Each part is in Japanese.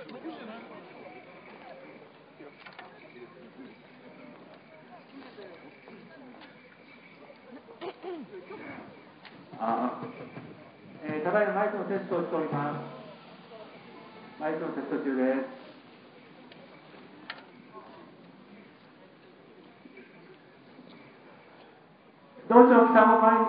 ただいまマイクのテストをしております。マイクのテスト中です。道場北の前に、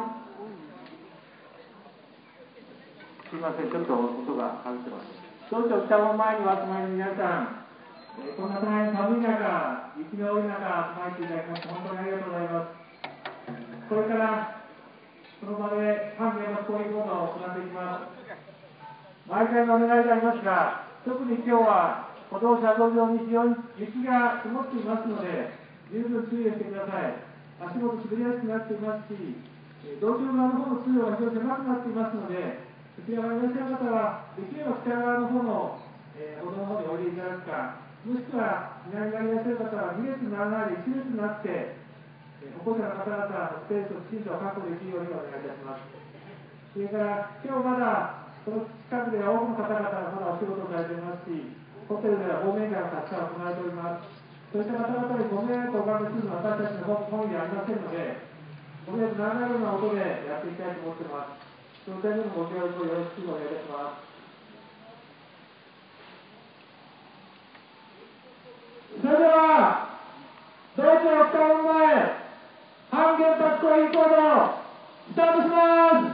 すみません、ちょっと音が外ってます。道場北の前にお集まりの皆さん、こんな大変寒い中、雪の多い中、集まっていただきまして、本当にありがとうございます。これからその場で反原発抗議行動を行っていきます。毎回のお願いでありますが、特に今日は歩道車道上に非常に雪が積もっていますので、十分注意をしてください。足元滑りやすくなっていますし、道場側の方の通路が非常に狭くなっていますので、そちら側にいらっしゃる方は、できれば北側の方の、歩道の方においでいただくか、もしくは南側にいらっしゃる方は2列にならないで1列になって、歩行者の方々のスペースをきちんと確保できるようにお願いいたします。それから今日まだこの近くでは多くの方々がまだお仕事をされていますし、ホテルでは忘年会がたくさん行われております。そういった方々にご迷惑をおかけするのは私たちの本意ではありませんので、ご迷惑にならないような音でやっていきたいと思っています。その点でのご協力をよろしくお願いいたします。それでは道場北門前反原発抗議行動スタートします。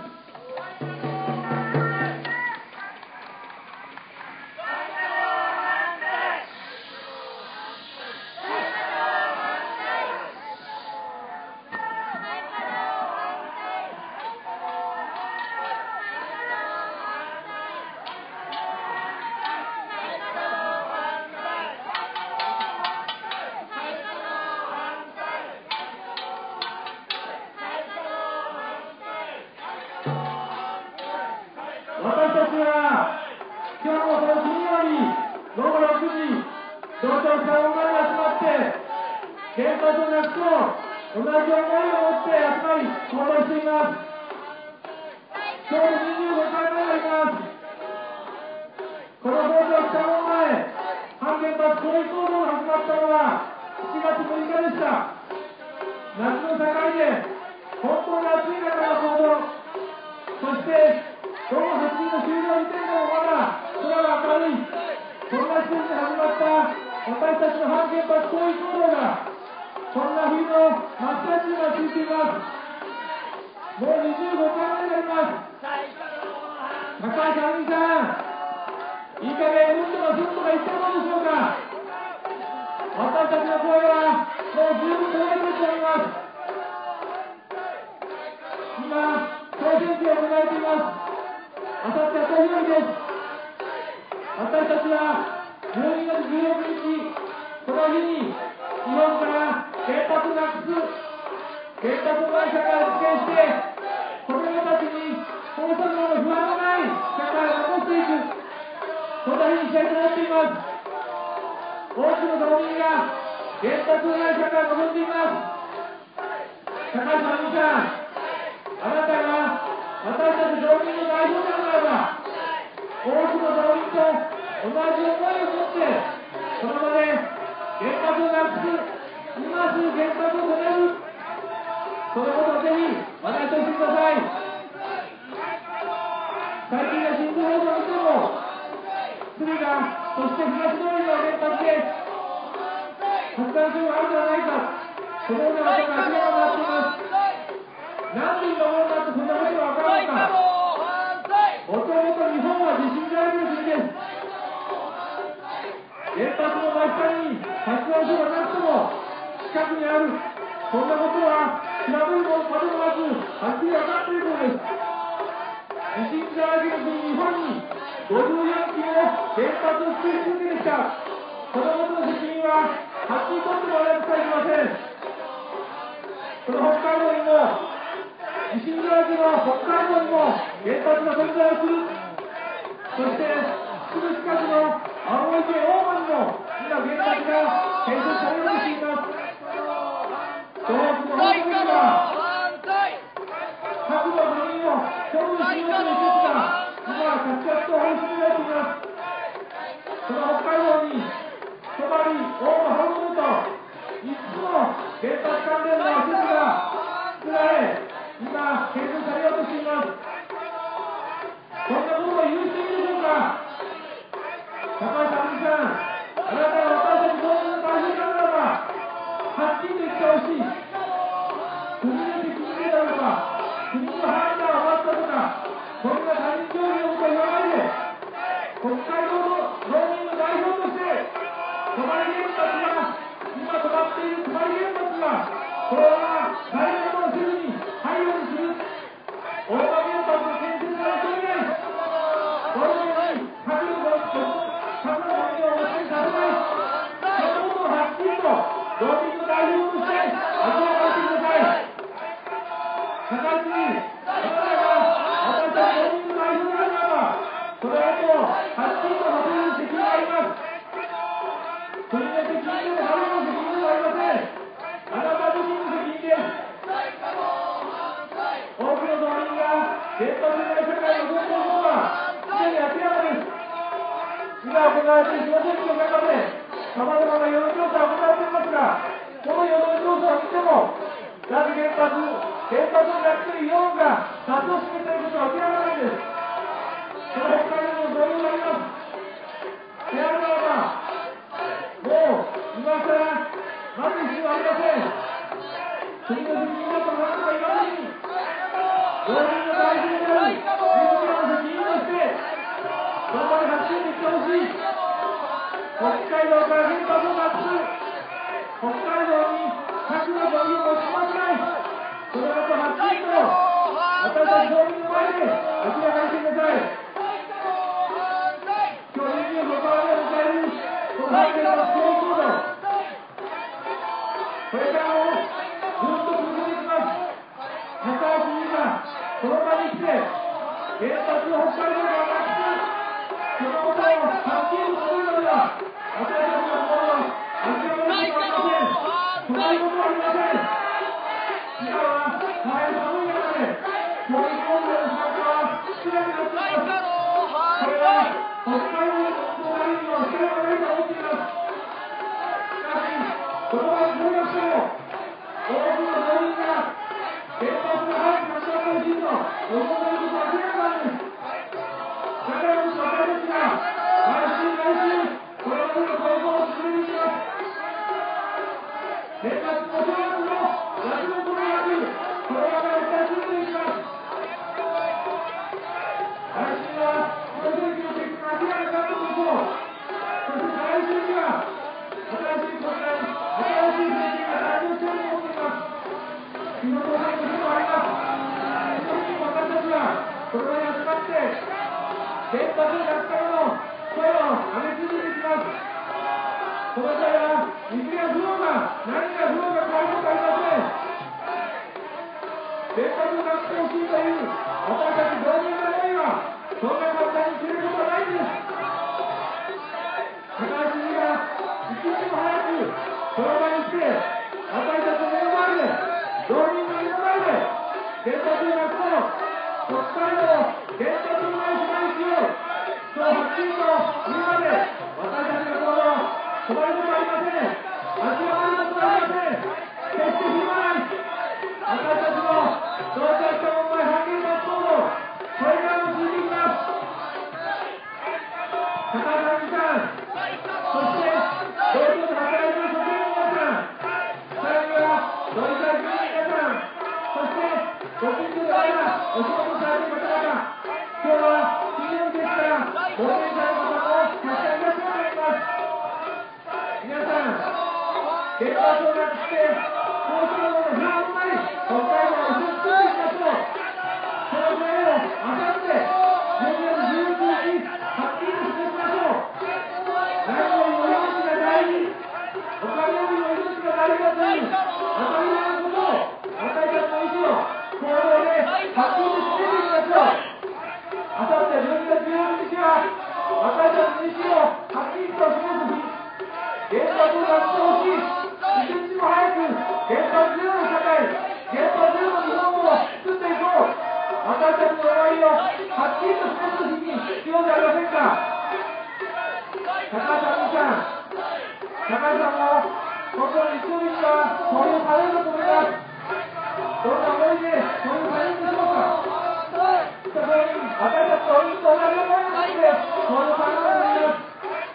私たちは今日もその金曜日午後6時、道場北門前に集まって原発をなくそう同じ思いを持って集まり行動しています。今日で25回目になります。この道場北門前反原発抗議行動が始まったのは7月6日でした。夏の境で本当に暑い中の行動、そして午後8時の終了時点でもまだ空が明るい、そんな時点で始まった私たちの反原発抗議行動がこんな冬の真っ最中が続いています。もう25回目になります。高橋さん、いい加減うんとかすんとか言ってるのでしょうか。私たちの声はもう十分届いてきております。今、総選挙を行っています。あさっては投票日です。私たちは12月16日、この日に日本から原発をなくす、原発のない社会を実現して、子どもたちに放射能の不安のない社会を残していく、そんな日にしたいと思っています。多くの道民が原発のない社会を望んでいます。高橋さん、あなたが私たち道民の代表者ならば、多くの道民と同じ思いを持って、その場で原発をなくす、今すぐ原発を止める、そのことをぜひ話題としてください。最近の新聞報道を見ても、敦賀、そして東通りの原発で発電所があるではないか、そのようなことが明らかになっています。なんで今頃になってそんなことが分かるのか。もともと日本は地震大国です。原発の真下に発電所がなくても近くにある、そんなことは調べるまでもなくはっきり分かっていることです。地震大国の日本に54基も原発を作り続けてきた、そのことの責任ははっきりとってもらわなくてはいけません。その北海道にも地震大国の北海道にも原発が存在する。そしてすぐ近くの青森県大間にも今原発が建設されようとしています。東北の北部には核の部品を処分しようという施設が今は着々と放出されています。その北関連の施設が作られ、今、建設されようとしています。そんなことを許していいでしょうか。高橋さん、あなたは私たち国民の代表ならば、はっきりと言ってほしい。国の責任だろうか、国の判断を待ったとか、そんな他人行儀のことを言わないで、北海道の農民の代表として、泊原発が、今止まっている泊原発が、これは大変なことをせずに廃炉にする。大間原発の建設が認めない。このように核のゴミを汚染させない。そのことをはっきりと農民の代表として明らかにしてください。高市、あなたが私たち農民の代表であるならば、そのことをはっきりとさせる責任があります。国の責任でも誰の責任でもありません。あなた自身の責任です。多くの農民が原発のない社会を望んでいることはすでに明らかです。今行われている総選挙の中でさまざまな世論調査が行われていますが、この世論調査を見ても脱原発になっている世論が多数を占めていることは明らかなんです。その北海道にも同様になります。であるならば、もう今更待つ必要はありません。国の責任だと何とか言わずに、農民の代表である自らの責任として、その場で発信できてほしい。北海道から原発をなくす。北海道に核のゴミを持ち込ませない。そのことをはっきりと私たち農民の前で明らかにしてください。今日25日を迎えるこの判決の強い行動、これからもずっと続けていきます。高橋議員がこの場に来て、原発を北海道からなくす、そのことをはっきりとするのでは、私たちの心は諦めることはありません。止まることはありません。今は大変寒い中で、教育問題の参加は少なくなっています。これは北海道の隣にも必要がないと思っています。しかし、言葉を通訳しても、多くの農民が原発が早くなくなってほしいと望んでいることは明らかなんです。だからこそ私たちが毎週これまでの行動を進めていきます。年末の正月の夏のことなく、このままお伝え進んでいきます。来週は総選挙の結果が明らかになってこそ、そして再来週には新しい国会、新しい政権が誕生していると思っています。日の当選の日もあります。その時に私たちはこの場に集まって原発をなくすための声を上げ続けていきます。この際は水が降ろうが何が降ろうが変わることはありません。原発をなくしてほしいという私たち農民の思いはそんな簡単に切れることはないんです。高橋議員が一日も早くその場に来て、私たちの目の前で、農民の目の前で原発をなくそう、北海道原発のない世界一をそうはっきりと言うまで、私たちの行動を止まることはありません。諦めることはありません。決してひるまない。私たちの同志社問題反原発行動、これからも続いていきます。高橋さん、そして同僚で働いている職員の皆さん、さらには同志社議員の皆さん、そしてご近所でお仕事されている方々、今日は金曜日ですからご連絡の方もたくさんいらっしゃると思います。皆さん、原発をなくして高速道路の不安のない北海道を一緒に作っていきましょう。その声をあさって12月11日はっきりと示しましょう。何よりも命が大事、お金よりも命が大事だという当たり前のことを私たちの意思を行動ではっきりと示していきましょう。あさって12月16日は私たちの意思をはっきりと示す日、原発をなくしてほしい、一日も早く原発ゼロの社会、原発ゼロの日本を作っていこう。私たちの思いをはっきりと示す日に必要じゃありませんか。高橋さんも本当に一人しか投票されると思います。どんな思いで投票されるでしょうか。そこに私たちと同じ思いを持って投票されると思います。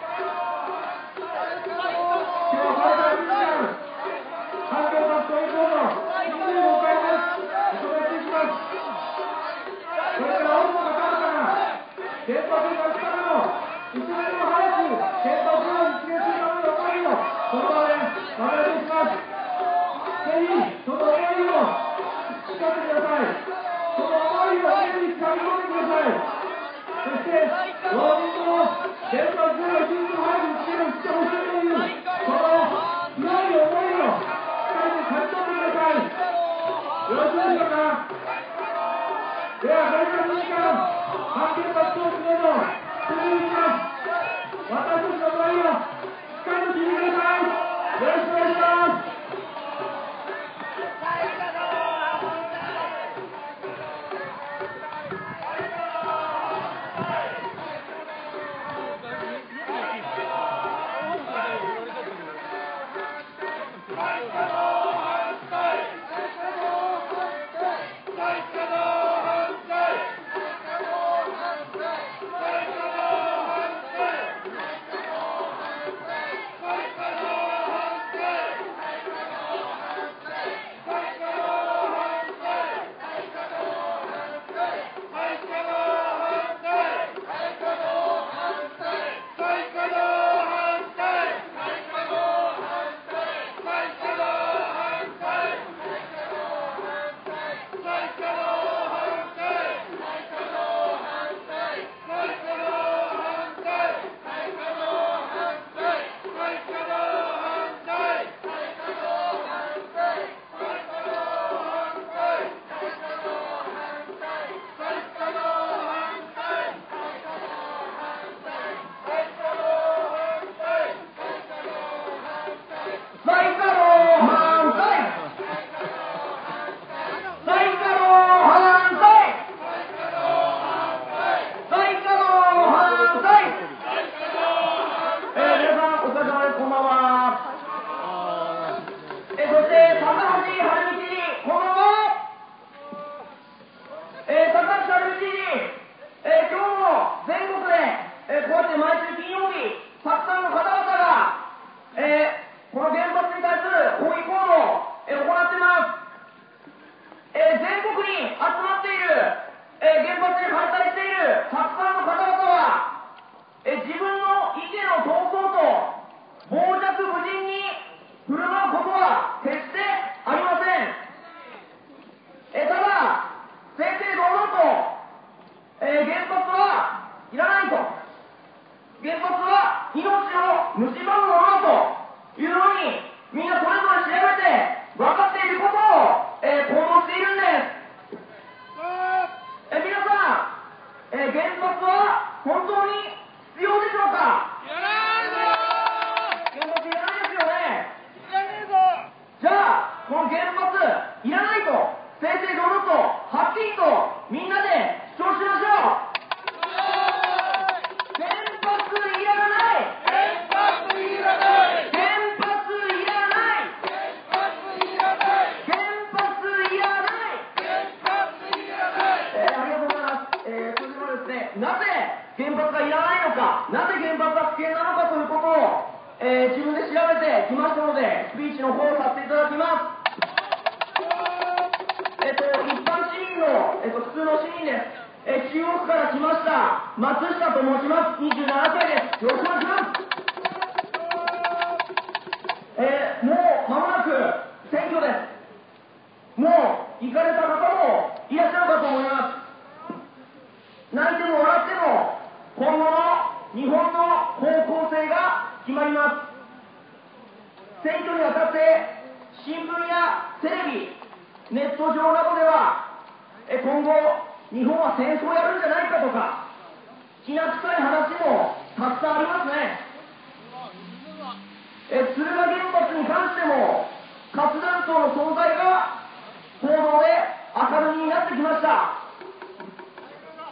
今日これから2時間、環境活動以降の25回目行っていきます。これから多くの方々が原発に立つための一日も早く原発を実現するための思いをこの場でまとめていきます。ぜひその思いを聞かせてください。その思いを目につかみ込んでください。そして老人の原発を一日も早く実現してほしいというこの強い思いをしっかりと感じ取ってください。よろしいでしょうか。ではこれから2時間反原発投資への続きます。私たちの思いをしっかりと聞いてください。よろしくお願いします。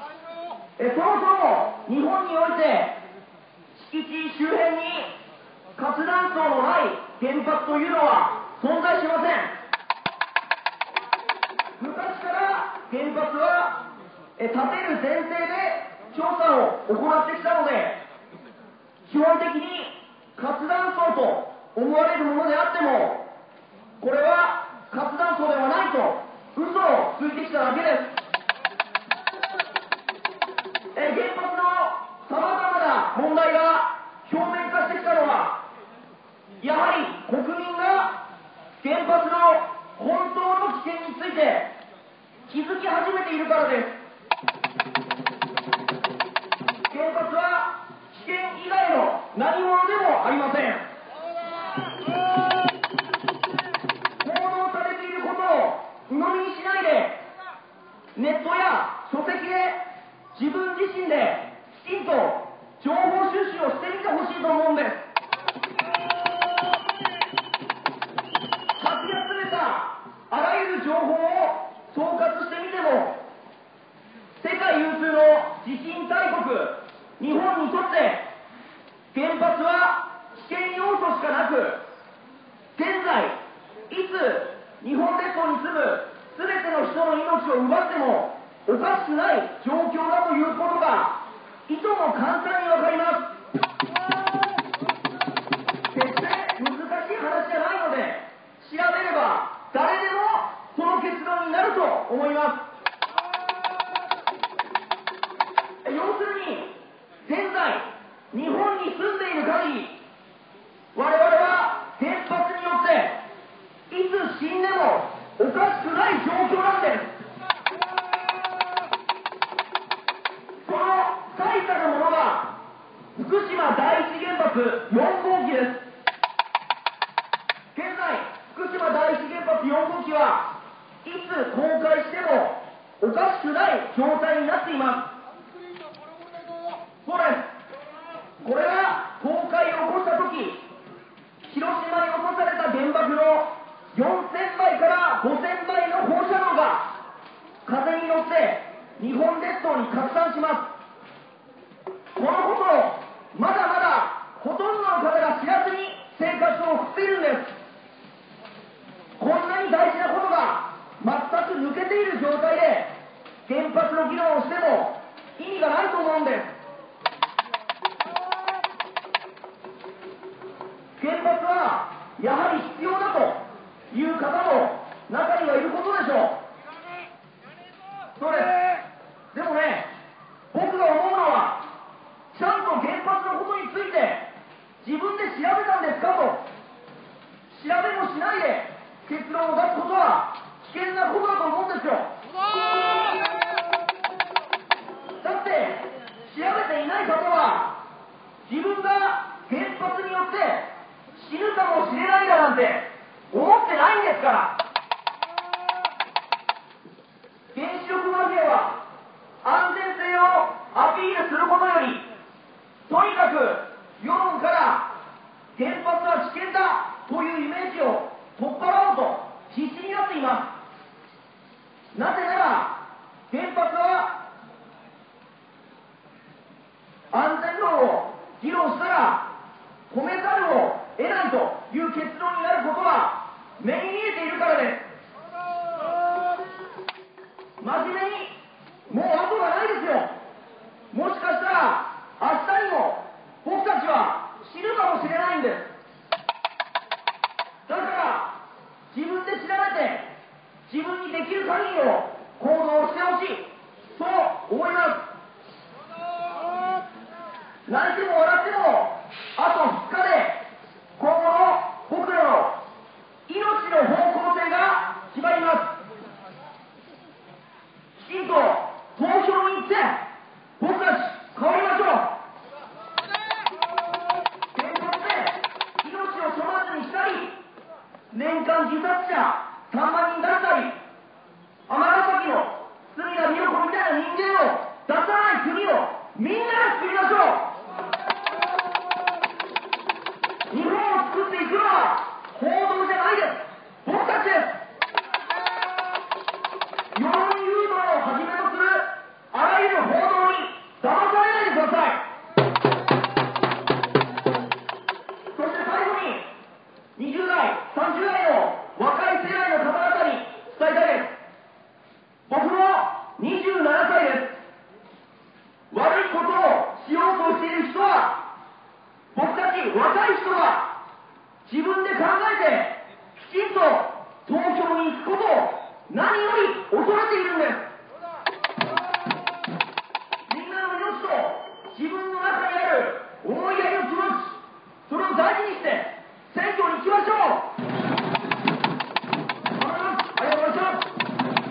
そもそも日本において敷地周辺に活断層のない原発というのは存在しません。昔から原発は建てる前提で調査を行ってきたので、基本的に活断層と思われるものであっても、これは活断層ではないと嘘をついてきただけです。原発のさまざまな問題が表面化してきたのは、やはり国民が原発の本当の危険について気づき始めているからです。原発は危険以外の何者でもありません。報道されていることを鵜呑みにしないで、ネットや書籍で自分自身できちんと情報収集をしてみてほしいと思うんです。かき集めたあらゆる情報を総括してみても、世界有数の地震大国日本にとって原発は危険要素しかなく、現在いつ日本列島に住む全ての人の命を奪ってもおかしくない状況だということがいとも簡単にわかります。決して難しい話じゃないので、調べれば誰でもその結論になると思います。要するに、現在日本に住んでいる限り、我々は原発によっていつ死んでもおかしくない状況なんです。その最たるものが福島第一原発4号機です。現在福島第一原発4号機はいつ崩壊してもおかしくない状態になっています。そうです。これが崩壊を起こしたとき、広島に落とされた原爆の4000倍から5000倍の放射能が風に乗って日本列島に拡散します。このことをまだまだほとんどの方が知らずに生活を送っているんです。こんなに大事なことが全く抜けている状態で原発の議論をしても意味がないと思うんです。原発はやはり必要だという方も中にはいることでしょう。そうです。でもね、僕が思うのは、ちゃんと原発のことについて自分で調べたんですかと。調べもしないで結論を出すことは危険なことだと思うんですよ。だって調べていない方は自分が原発によって死ぬかもしれないだなんて思ってないんですから。原子力マフィアは安全性をアピールすることより、とにかく世論から原発は危険だというイメージを取っ払おうと必死になっています。なぜなら原発は安全論を議論したら止めざるを得ないという結論になることは目に見えているからです。真面目にもう後がないですよ。もしかしたら明日にも僕たちは死ぬかもしれないんです。だから自分で調べて自分にできる限りの行動をしてほしい、そう思います。泣いても笑ってもあと2日で今後の僕らの命の方向性が決まります。きちんと投票に行って僕たち変わりましょう。原発で命を粗末にしたり、年間自殺者3万人だったり、尼崎の隅田美代子みたいな人間を出さない国をみんなで作りましょう。日本を作っていくのは報道じゃないです。僕たちです。世論誘導をはじめとするあらゆる報道に騙されないでください。そしてに若い人が自分で考えてきちんと投票に行くことを何より恐れているんです。みんなの命と自分の中にある思いやりの気持ち、それを大事にして選挙に行きましょう。ありがとうございました。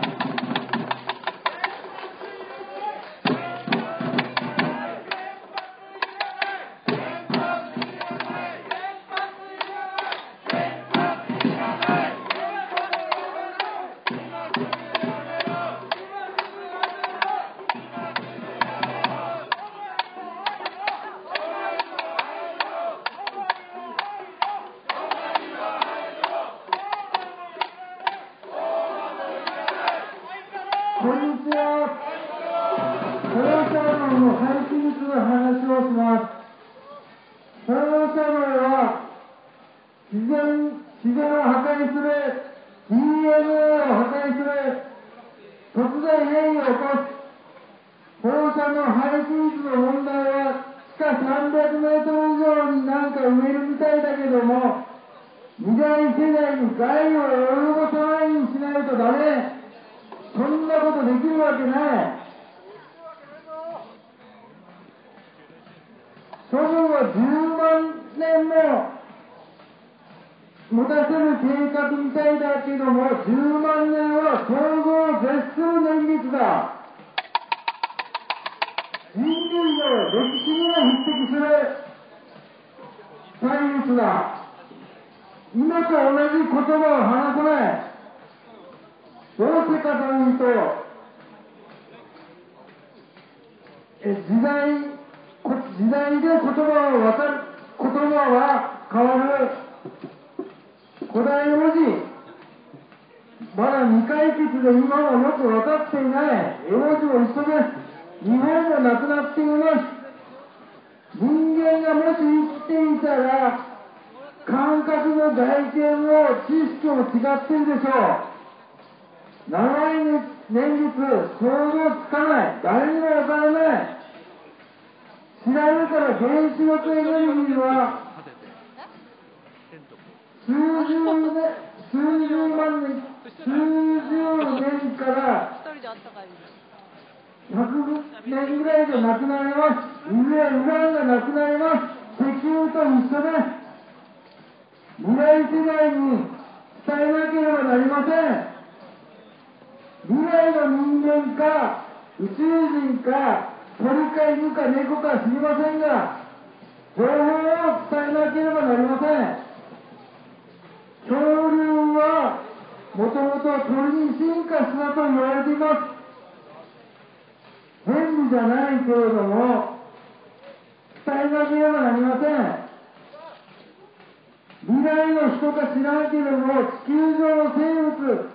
こんにちは。トヨタの廃棄物の話をします。トヨタは自然を破壊する、DNA を破壊する、突然変異を起こす。放射能廃棄物の問題は地下300メートル以上になんか埋めるみたいだけども、未来世代に害を及ぼさないようにしないとダメ。そんなことできるわけない。処分は10万年も持たせる計画みたいだけども、10万年は想像を絶する年月だ。人類の歴史には匹敵する歳月だ。今と同じ言葉を話さない。どうしてかというと、時代で言葉は変わる。古代文字、まだ未解決で今もよく分かっていない絵文字も一緒です。日本もなくなっています。人間がもし生きていたら、感覚も外見も知識も違っているでしょう。長い年月、想像つかない。誰にもわからない。調べたら原子力エネルギーは数十年から100年ぐらいでなくなります。いずれウランがなくなります。石油と一緒です。未来世代に伝えなければなりません。未来の人間か宇宙人か鳥か犬か猫か知りませんが、情報を伝えなければなりません。恐竜はもともと鳥に進化したと言われています。変理じゃないけれども伝えなければなりません。未来の人か知らんけれども、地球上の生物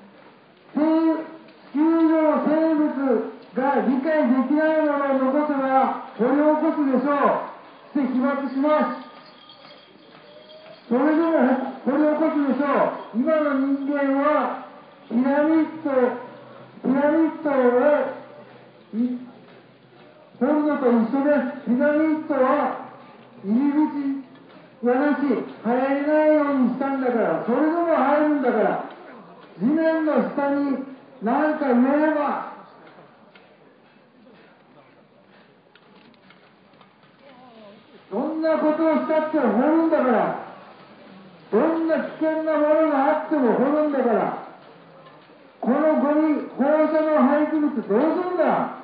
が理解できないものを残せば掘り起こすでしょう。して被爆します。それでも掘り起こすでしょう。今の人間はピラミッドを掘るのと一緒です。ピラミッドは入り口がなし、入れないようにしたんだから、それでも入るんだから、地面の下に何か埋めれば、どんなことをしたって掘るんだから、どんな危険なものがあっても掘るんだから、このゴミ、放射能廃棄物どうするんだ。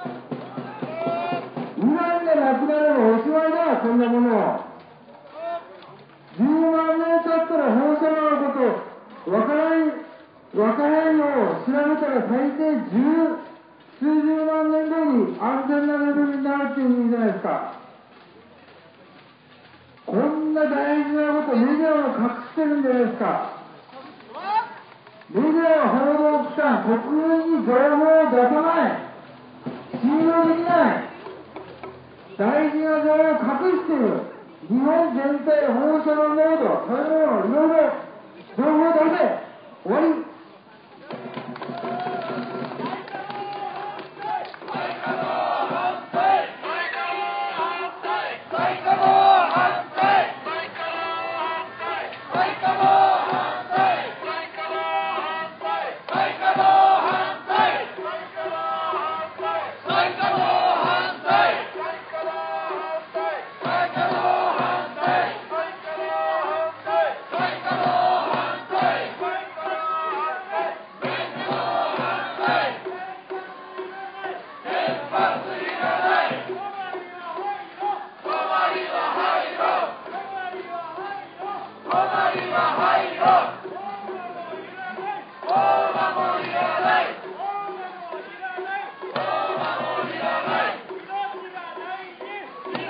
ウランがなくなればおしまいだ、こんなもの。10万年経ったら放射能のことわからんよう調べたら最低数十万年後に安全なレベルになるっていう意味じゃないですか。こんな大事なことメディアも隠してるんじゃないですか。メディア報道機関、国民に情報を出さない、信用できない、大事な情報を隠している。日本全体放射能濃度、そういうものをいろいろ情報を出せ。終わり。 再稼働反対！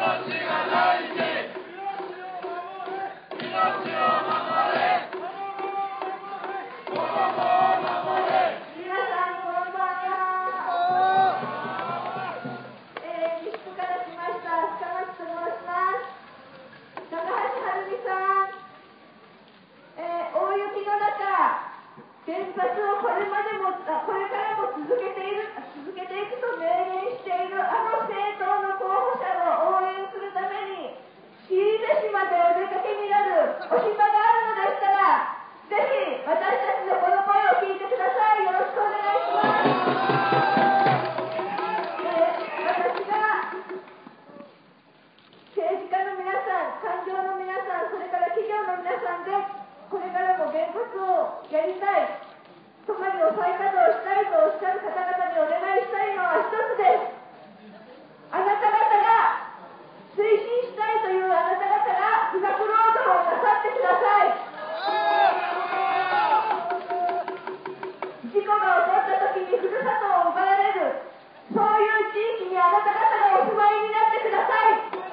原発をこれからも続けていくと明言しているあの政党の候補者を応援するために飯豊島でお出かけになるお暇があるのでしたら、ぜひ私たちのこの声を聞いてください。よろしくお願いします。私が政治家の皆さん、官僚の皆さん、それから企業の皆さんでこれからも原発をやりたい、そばにを再稼働したいとおっしゃる方々にお願いしたいのは一つです。あなた方が推進したいというあなた方が被爆労働をなさってください。事故が起こった時にふるさとを奪われる、そういう地域にあなた方がお住まいになってください。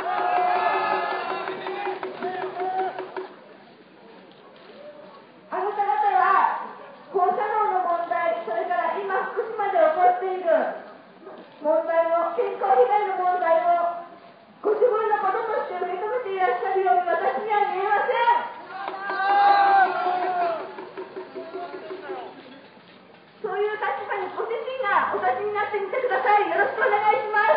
あなた方は放射能の問題、それから今福島で起こっている問題を、健康被害の問題をご自分のこととして受け止めていらっしゃるように私には見えません。そういう立場にご自身がお立ちになってみてください。よろしくお願いします。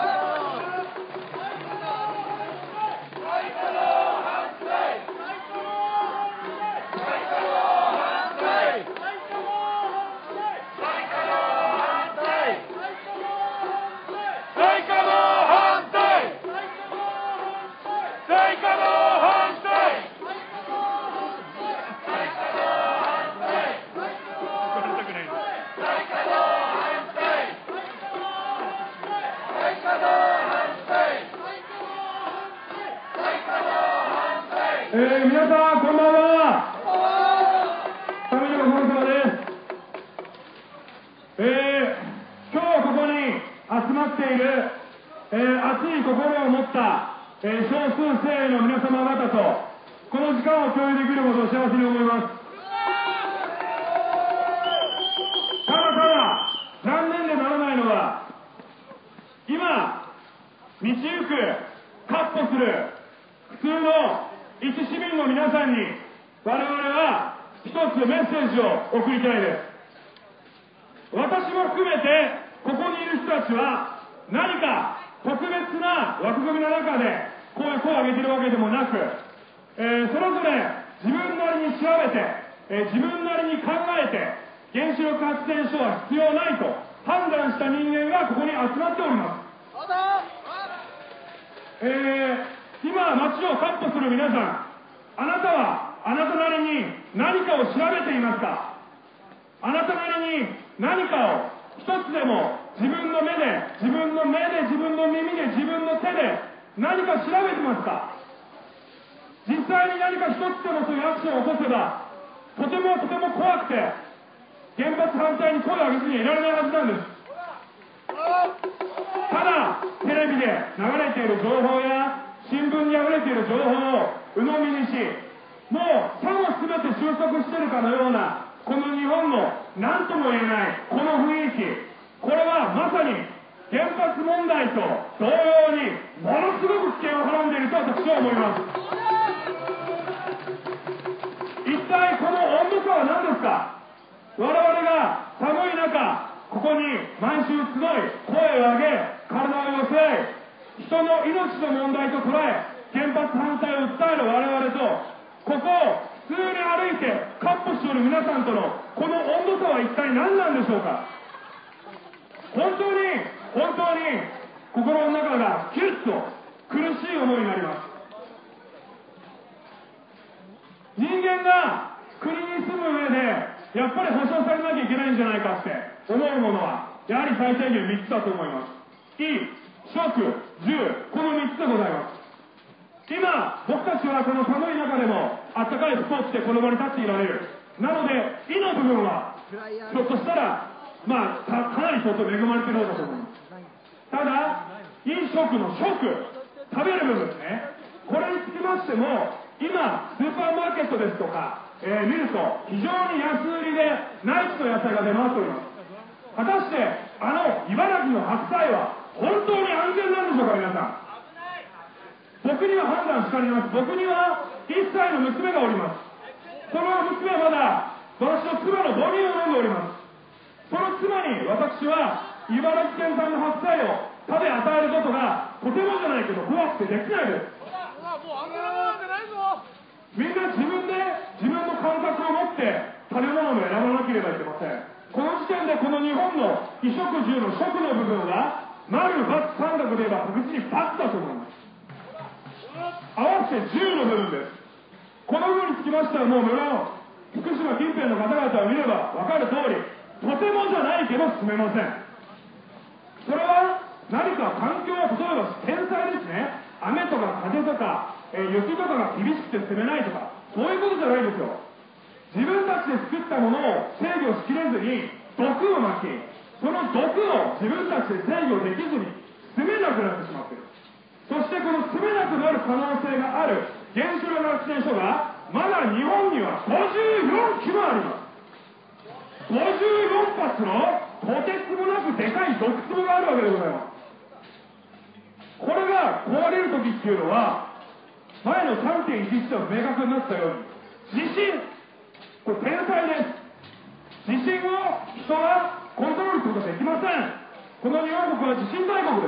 皆さんこんばんは。上沼五郎様です。今日ここに集まっている、熱い心を持った、少数精鋭の皆様方とこの時間を共有できることを幸せに思います。ただ残念でならないのは、今道行く闊歩する普通の一市民の皆さんに我々は一つメッセージを送りたいです。私も含めてここにいる人たちは何か特別な枠組みの中でこういう声を上げているわけでもなく、それぞれ自分なりに調べて、自分なりに考えて原子力発電所は必要ないと判断した人間がここに集まっております。今街を闊歩する皆さん、あなたはあなたなりに何かを調べていますか？あなたなりに何かを一つでも自分の目で、自分の耳で、自分の手で何か調べてますか？実際に何か一つでもそういうアクションを起こせば、とても怖くて原発反対に声を上げずにはいられないはずなんです。ただテレビで流れている情報や新聞にあふれている情報を鵜呑みにし、もうさも全て収束しているかのようなこの日本の何とも言えないこの雰囲気、これはまさに原発問題と同様にものすごく危険をはらんでいると私は思います。一体この温度差は何ですか？我々が寒い中ここに毎週集い声を上げ体を寄せ合い、人の命の問題と捉え原発反対を訴える我々と、ここを普通に歩いて闊歩している皆さんとのこの温度差は一体何なんでしょうか？本当に心の中がキュッと苦しい思いになります。人間が国に住む上でやっぱり保障されなきゃいけないんじゃないかって思うものはやはり最低限3つだと思います。衣、食、住、この3つでございます。今僕たちはこの寒い中でもあったかい服を着てこの場に立っていられる。なので衣の部分はひょっとしたらかなりちょっと恵まれている方だと思います。ただ飲食の食、 食べる部分ですね。これにつきましても、今、スーパーマーケットですとか、見ると、非常に安売りで内地の野菜が出回っております。果たして、茨城の白菜は、本当に安全なんでしょうか、皆さん。僕には判断しかねます。僕には1歳の娘がおります。その娘はまだ、私の妻の母乳を飲んでおります。その妻に私は、茨城県産の白菜を食べ与えることが、とてもじゃないけど、怖くてできないです。みんな自分で自分の感覚を持って食べ物を選ばなければいけません。この時点でこの日本の衣食住の食の部分は丸×三角で言えば確実に×だと思います。合わせて10の部分です。この部分につきましてはもう福島近辺の方々を見れば分かる通り、とてもじゃないけど進めません。それは何か環境は例えば天災ですね。雨とか風とか雪とかが厳しくて住めないとか、そういうことじゃないですよ。自分たちで作ったものを制御しきれずに毒をまき、その毒を自分たちで制御できずに住めなくなってしまっている。そしてこの住めなくなる可能性がある原子力発電所がまだ日本には54基もあります。54発のとてつもなくでかい毒壺があるわけでございます。これが壊れる時っていうのは、前の 3.11 と明確になったように、地震、これ天災です。地震を人はコントロールすることができません。この日本国は地震大国です。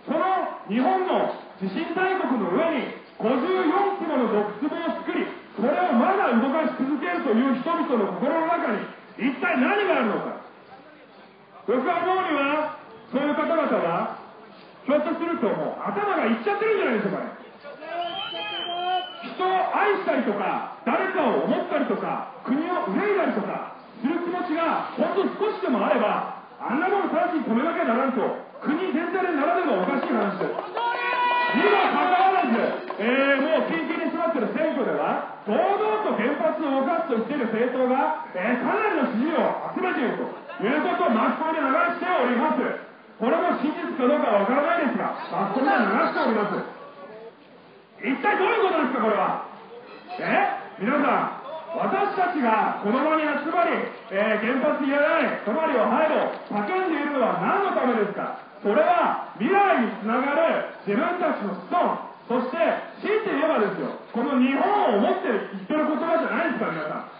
その日本の地震大国の上に54基もの毒壺を作り、それをまだ動かし続けるという人々の心の中に一体何があるのか。僕は思うには、そういう方々はひょっとするともう頭がいっちゃってるんじゃないでしょうかね。人を愛したりとか、誰かを思ったりとか、国を憂いだりとかする気持ちがほんと少しでもあれば、あんなもの直ちに止めなきゃならんと国全体でならればおかしい話です。にもかかわらず、もう緊急に迫っている選挙では堂々と原発を動かすと言っている政党が、かなりの支持を集めているということをマスコミで流しております。これも真実かどうかはわからないですが、マスコミで流しております。一体どういうことですか、これは。皆さん、私たちがこの場に集まり、原発いらない、泊まりを入ろう、叫んでいるのは何のためですか。それは未来につながる自分たちの子孫、そして強いて言えばですよ、この日本を思って言ってる言葉じゃないですか、皆さん。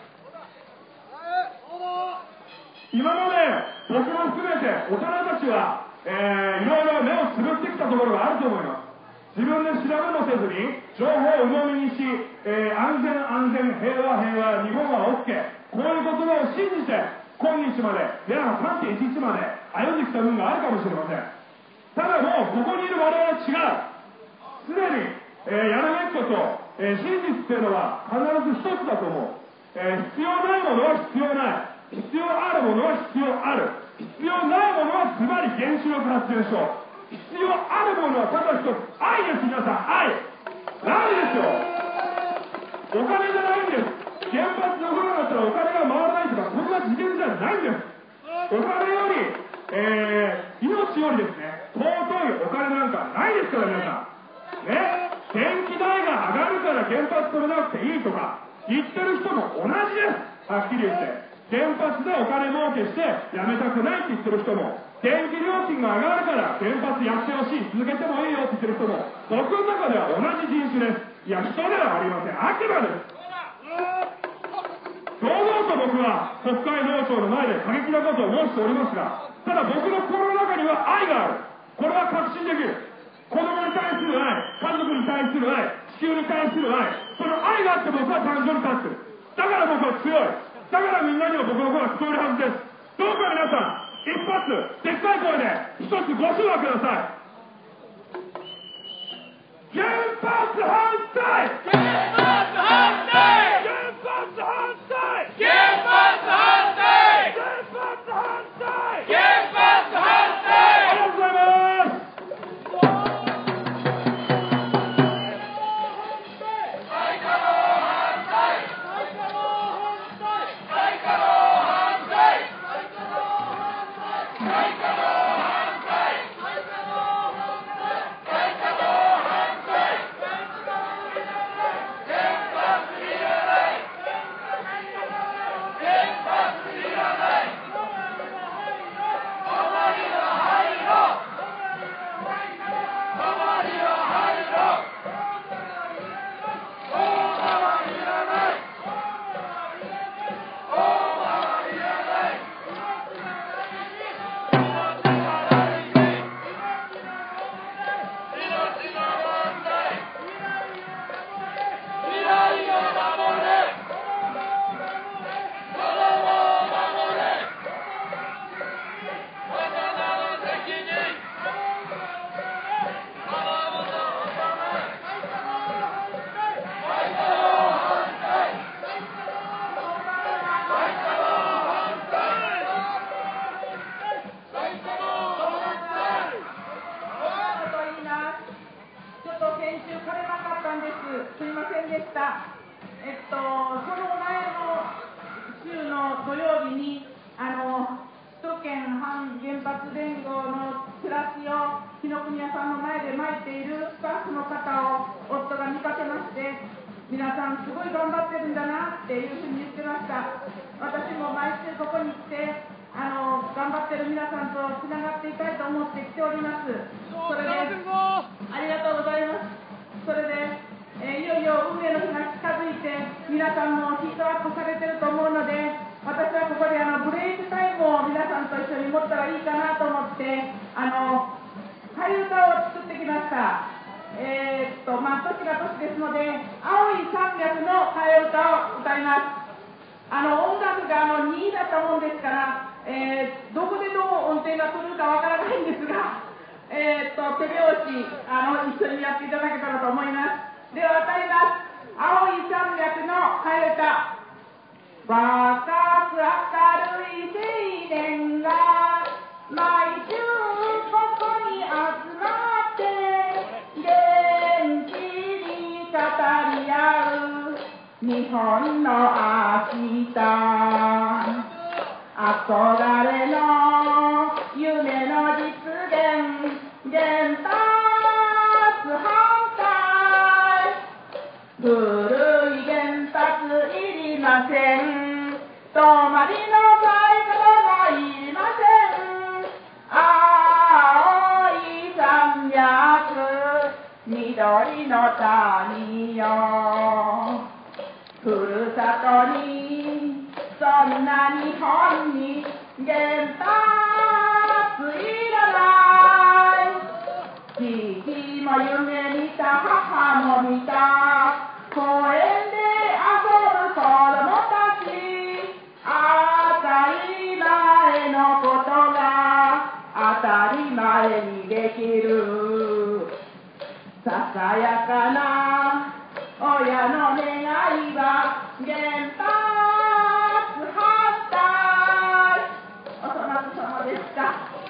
今まで僕も含めて大人たちは、いろいろ目をつぶってきたところがあると思います。自分で調べもせずに情報を鵜呑みにし、安全安全、平和平和、日本は OK、こういう言葉を信じて今日まで、3.11まで歩んできた分があるかもしれません。ただもうここにいる我々は違う。すでに、やるべきこと、真実っていうのは必ず一つだと思う。必要ないものは必要ない、必要あるものは必要ある、必要ないものはズバリ原子力発電所、必要あるものはただ一つ、愛です。皆さん、愛なんですよ。お金じゃないんです。原発の風呂だったらお金が回らないとか、そんな次元じゃないんです。お金より、命よりですね、尊いお金なんかないですから、皆さんね。電気代が上がるから原発止めなくていいとか言ってる人も同じです。はっきり言って、原発でお金儲けしてやめたくないって言ってる人も、電気料金が上がるから原発やってほしい、続けてもいいよって言ってる人も、僕の中では同じ人種です。いや、人ではありません、悪魔です。堂々と僕は国会農庁の前で過激なことを申しておりますが、ただ僕の心の中には愛がある。これは確信できる。子供に対する愛、家族に対する愛、地球に対する愛、その愛があって僕は誕生に立ってる。だから僕は強い。だからみんなには僕の声が聞こえるはずです。どうか皆さん、一発でっかい声で一つご唱和ください。原発反対、原発反対、原発反対、原発反対、原発反対、原発反対。ありがとうございます。 反んです。すいませんでした。その前の週の土曜日に首都圏反原発連合のチラシを紀ノ国屋さんの前で巻いているスタッフの方を夫が見かけまして、皆さんすごい頑張ってるんだなっていうふうに言ってました。私も毎週ここに来て頑張ってる皆さんとつながっていたいと思って来ております。それでありがとうございます。それで、いよいよ運命の日が近づいて皆さんもヒートアップされてると思うので、私はここでブレイクタイムを皆さんと一緒に持ったらいいかなと思って替え歌を作ってきました。年が年ですので青い山脈の替え歌を歌います。音楽が2だったもんですから、どこでどう音程が来るかわからないんですが、手拍子一緒にやっていただけたらと思います。では歌います。青い山脈の替え歌。若く明るい青年が毎週ここに集まって元気に語り合う日本の明日、憧れの夢の実現、原発反対、古い原発いりません、泊まりの在庫もいりません、青い山脈、緑の谷よ、ふるさとにそんな日本に原発いらない、父も夢見た、母も見た、公園で遊ぶ子供たち、当たり前のことが当たり前にできる、ささやかな親の願いは原発反対。おそらく様でした。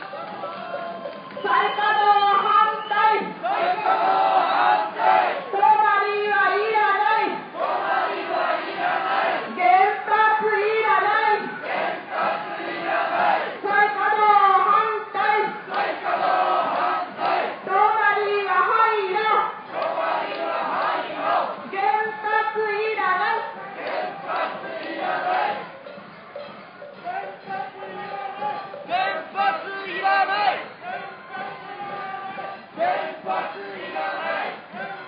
再稼働反対。再稼働反対。泊まりはいらない。泊まりはいらない。原発いらない。原発いらない。再稼働反対。再稼働反対。泊まりは廃炉。泊まりは廃炉。原発いらない。原発いらない。原発いらない。原発いらない。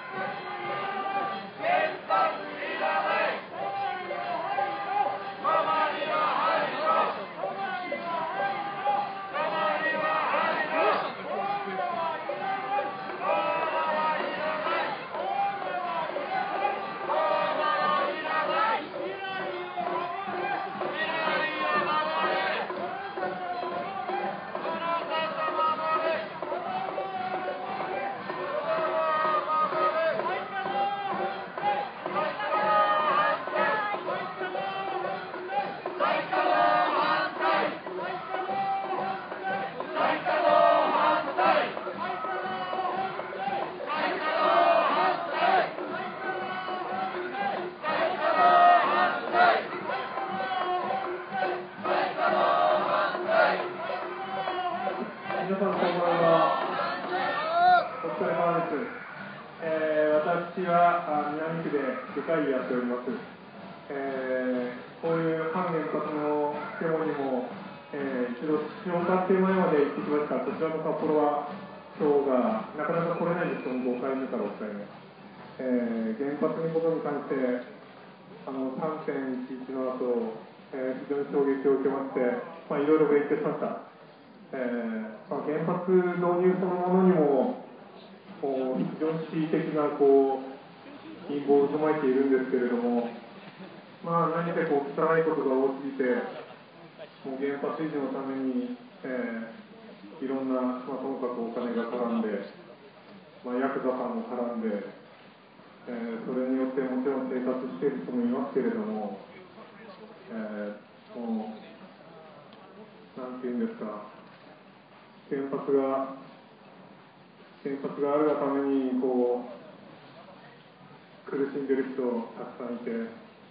原発いらない。泊まりは廃炉。泊まりは廃炉。泊まりは廃炉。泊まりはいらない。泊まりはいらない。泊まりはいらない。未来を守れ。この方守れ。 皆さんこんばんは。お疲れ様です。私は南区で外科医やっております。こういう反原発のデモにも、一度首脳達成前まで行ってきました。こちらの札幌は今日がなかなか来れないんですけども、5回目からお伝え目。原発のことに関して3.11の後、非常に衝撃を受けまして、いろいろ勉強しました。原発導入そのものにも非常に恣意的な陰謀を渦巻いているんですけれども、何せ汚いことが多すぎて、もう原発維持のために、いろんな、ともかくお金が絡んで、ヤクザさんも絡んで、それによってもちろん生活している人もいますけれども、なんていうんですか、原発があるがために苦しんでる人たくさんいて、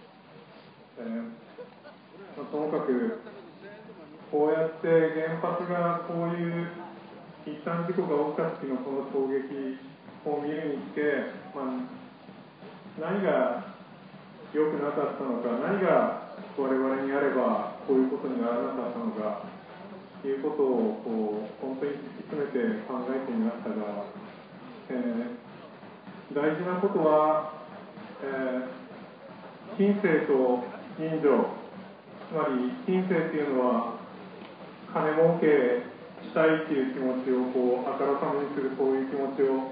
ともかくこうやって原発がこういう一旦事故が起きた時のこの衝撃を見るにして、何が良くなかったのか、何が我々にあればこういうことにならなかったのかということを本当に突き詰めて考えてみましたが、大事なことは、金星と人情、つまり金星っていうのは金儲けしたいっていう気持ちをあからさまにする、そういう気持ちを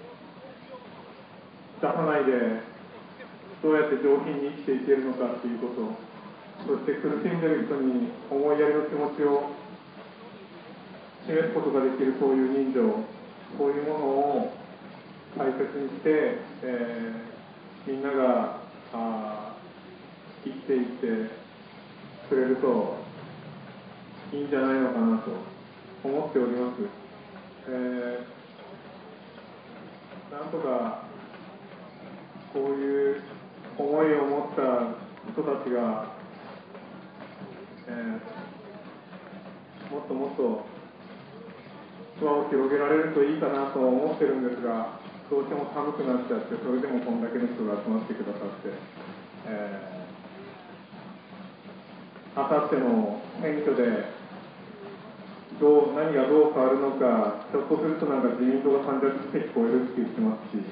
出さないでどうやって上品に生きていけるのかっていうこと、そして苦しんでいる人に思いやりの気持ちを示すことができる、そういう人情、そういうものを大切にして、みんなが生きていってくれるといいんじゃないのかなと思っております。なんとかこういう思いを持った人たちが、もっともっと輪を広げられるといいかなと思ってるんですが、どうしても寒くなっちゃって、それでもこんだけの人が集まってくださって、あさっての選挙で何がどう変わるのか、ひょっとするとなんか自民党が30席超えるって言ってますし、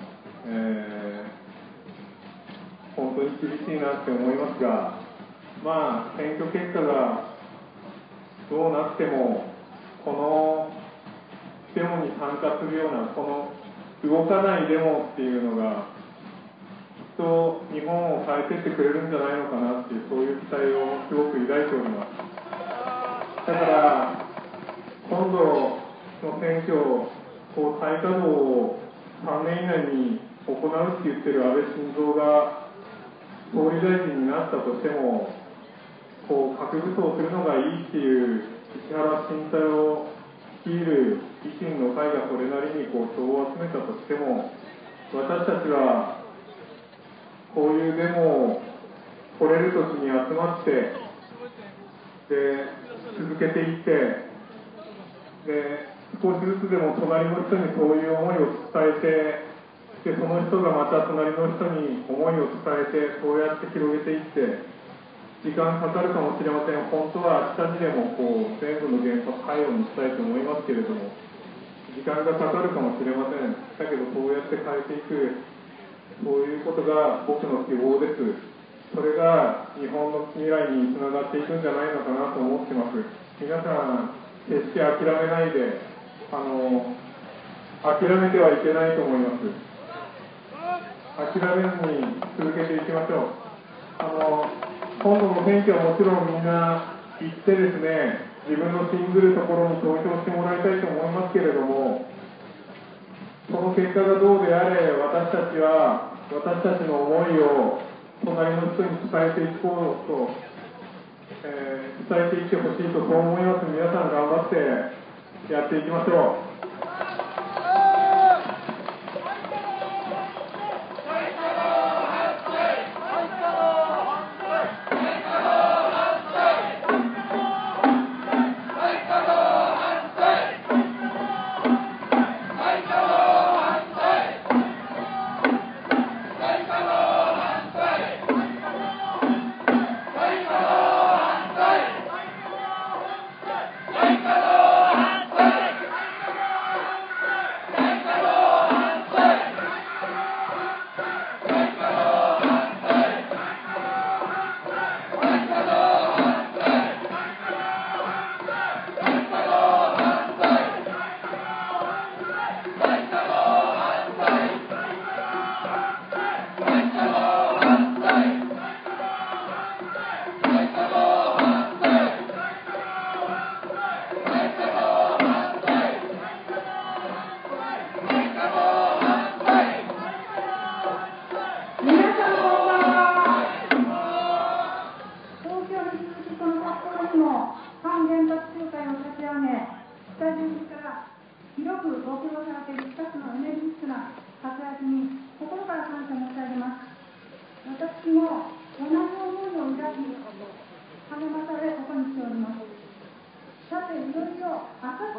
本当に厳しいなって思いますが、選挙結果がどうなっても、このデモに参加するような、この動かないデモっていうのが、きっと日本を変えてってくれるんじゃないのかなっていう、そういう期待をすごく抱いております。だから今度の選挙、再稼働を3年以内に行うって言ってる安倍晋三が総理大臣になったとしても、核武装するのがいいっていう石原慎太郎率いる維新の会がそれなりに票を集めたとしても、私たちはこういうデモを来れる時に集まって、で続けていって、で少しずつでも隣の人にそういう思いを伝えて、でその人がまた隣の人に思いを伝えて、そうやって広げていって、時間かかるかもしれません。本当は明日にでも全部の原発対応にしたいと思いますけれども、時間がかかるかもしれません。だけどそうやって変えていく、そういうことが僕の希望です。それが日本の未来につながっていくんじゃないのかなと思ってます。皆さん決して諦めないで、諦めてはいけないと思います。諦めずに続けていきましょう。今度の選挙はもちろんみんな行ってですね、自分の信ずるところに投票してもらいたいと思いますけれども、その結果がどうであれ、私たちは私たちの思いを隣の人に伝えていこうと、伝えていってほしいとそう思います。皆さん頑張ってやっていきましょう。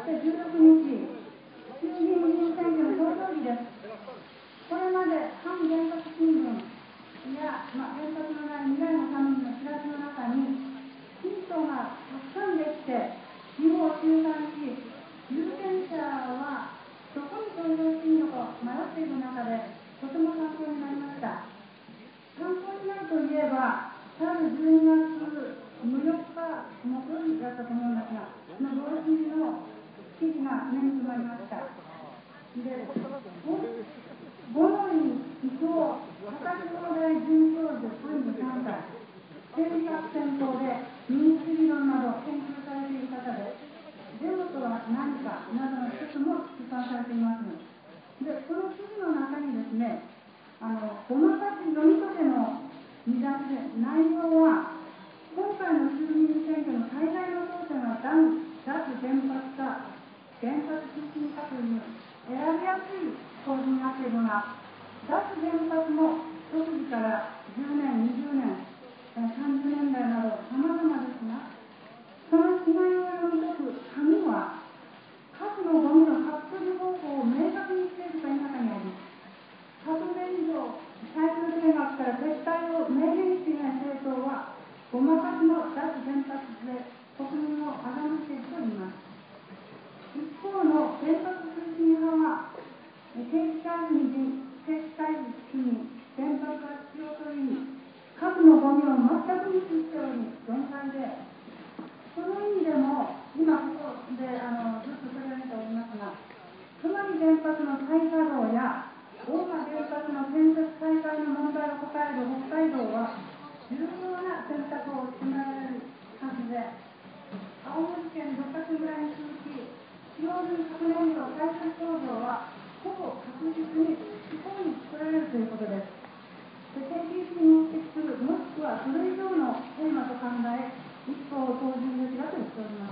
って16日、衆議院議員選挙の投票日です。これまで反原発新聞や、原発のない未来のための知らせの中に、ヒントがたくさんできて、自を集団し、有権者はどこに投票していいのか迷っている中で、とても参考になりました。参考になるといえば、去る12月6日木曜日だったと思いますが、その同時の記事が目に留まりました。で、五ノ井伊藤高志農大准教授33歳、政策専攻で民主理論など研究されている方で、ゼロとは何かなどの一つも出版されています。で、この記事の中にですね、ごまかし読み解けの見出しで、内容は、今回の衆議院選挙の最大の争点は脱原発か、原発推進かという選びやすい構図になっているが、脱原発も即時から10年、20年、30年代など様々ですが、その違いを読み解く鍵は、核のゴミの発処理方法を明確にしているか否かにあり、核電所再生計画から撤退を明言していない政党は、ごまかしの脱原発で国民を欺いているといいます。一方の原発推進派は、景気回復に原発が必要といい、核のゴミを全く無視しており、限界で、その意味でも、今ここでずっと取り上げておりますが、つまり原発の再稼働や、大間原発の建設再開の問題を抱える北海道は、重要な選択を迫られるはずで、青森県六角村に続き、使用済み核燃料再生工場は、ほぼ確実に地方に作られるということです。KTC に匹敵する、もしくはそれ以上のテーマと考え、一歩を投じるべきだと言っております。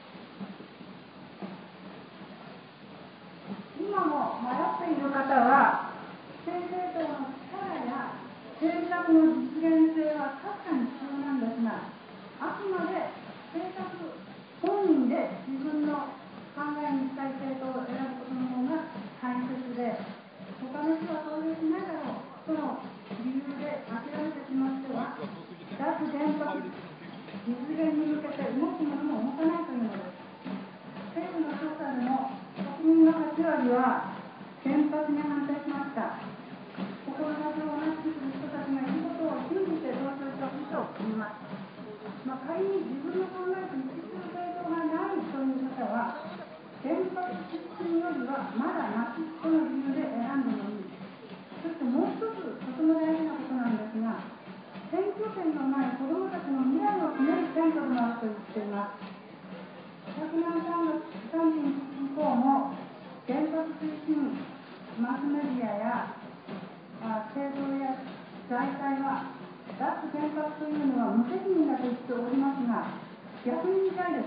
今も迷っている方は、政党の力や政策の実現性は確かに必要なんですが、あくまで政策本人で自分の考えにしたい政党を選ぶことの方が大切で、他の人は投票しないだろうとの理由で諦めてしまっては、脱原発実現に向けて動くものも動かないというのです。政府の調査でも国民の8割は原発に反対しました。志を同じくする人たちがいることを信じて投票してほしいと言います。仮に自分の考えと一致する政党がないという方は、原発推進よりはまだマシとの理由で選んでもいい。そしてもう一つとても大事なことなんですが、選挙権のない子どもたちの未来を決める選挙でもあると言っています。昨年3月3日以降も原発推進、マスメディアや政党や財界は脱原発というのは無責任だと言っておりますが、逆に言いたいです。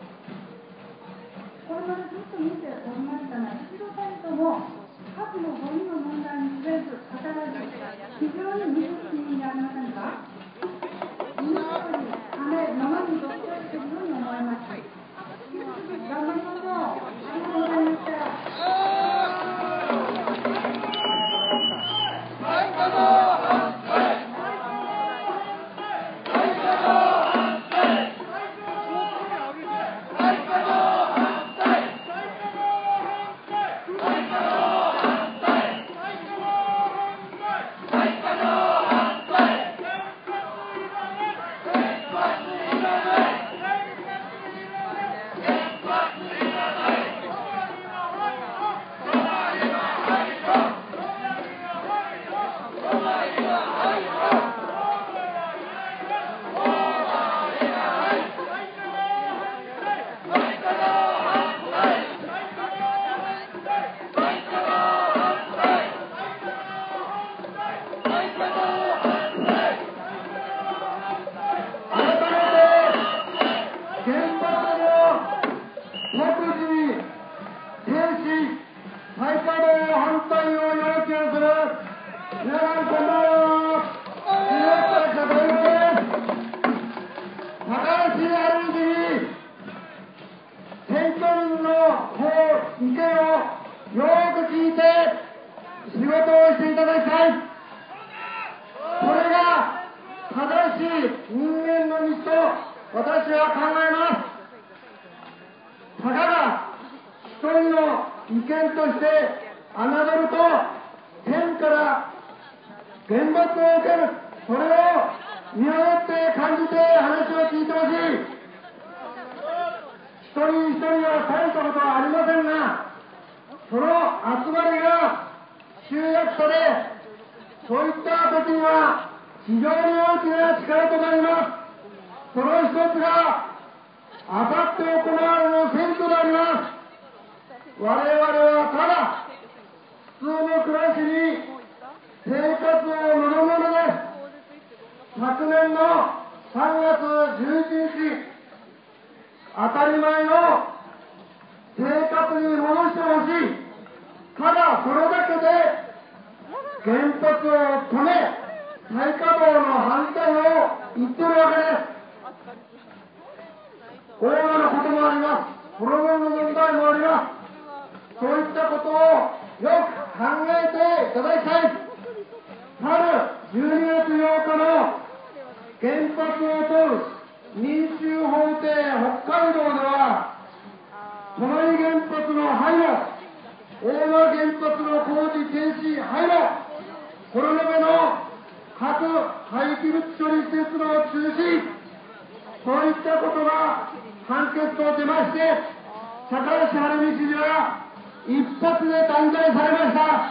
これまでずっと見ておりましたが、一度たりとも核のゴミの問題に触れず語られる、非常に無責任でありませんか。今より生に独裁しているように思います。引き続き頑張りましょう。ありがとうございました。 選挙人の仕事をしていただきたい。これが正しい人間の道と私は考えます。たかが一人の意見として侮ると、天から厳罰を受ける。それを見守って感じて話を聞いてほしい。一人一人は大したことはありませんが、その集まりが集約され、そういった時には非常に大きな力となります。その一つがあさって行われる選挙であります。我々はただ普通の暮らしに生活を望むものです。昨年の3月11日、当たり前の生活に戻してほしい。ただそれだけで原発を止め、再稼働の反対を言ってるわけです。大間のこともあります。ホルモンの問題もあります。そういったことをよく考えていただきたい。去る12月8日の原発を問う民衆法廷北海道では、隣原発の廃炉、大間原発の工事停止廃炉、幌延の核廃棄物処理施設の中止、そういったことが判決と出まして、高橋晴美知事は一発で断罪されました。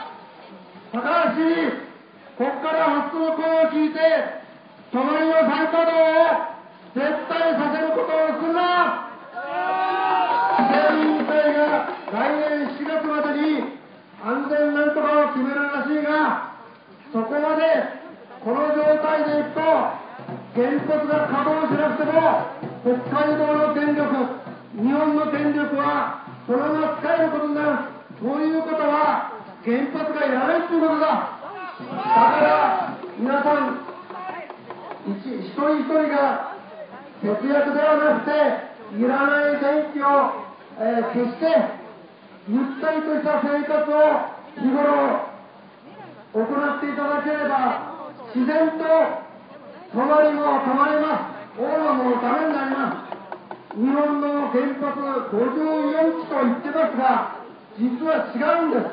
高橋市にここから発する声を聞いて、隣の再稼働を絶対させることをするな。規制委員会が来年7月までに安全なんとかを決めるらしいが、そこまでこの状態でいくと原発が稼働しなくても北海道の電力、日本の電力はそのまま使えることになる。そういうことは原発がいらないということだ。だから皆さん一人一人が節約ではなくて、いらない電気を、消してゆったりとした生活を日頃行っていただければ、自然と泊まりも泊まれます。大野もダメになります。日本の原発54基と言ってますが、実は違うんです。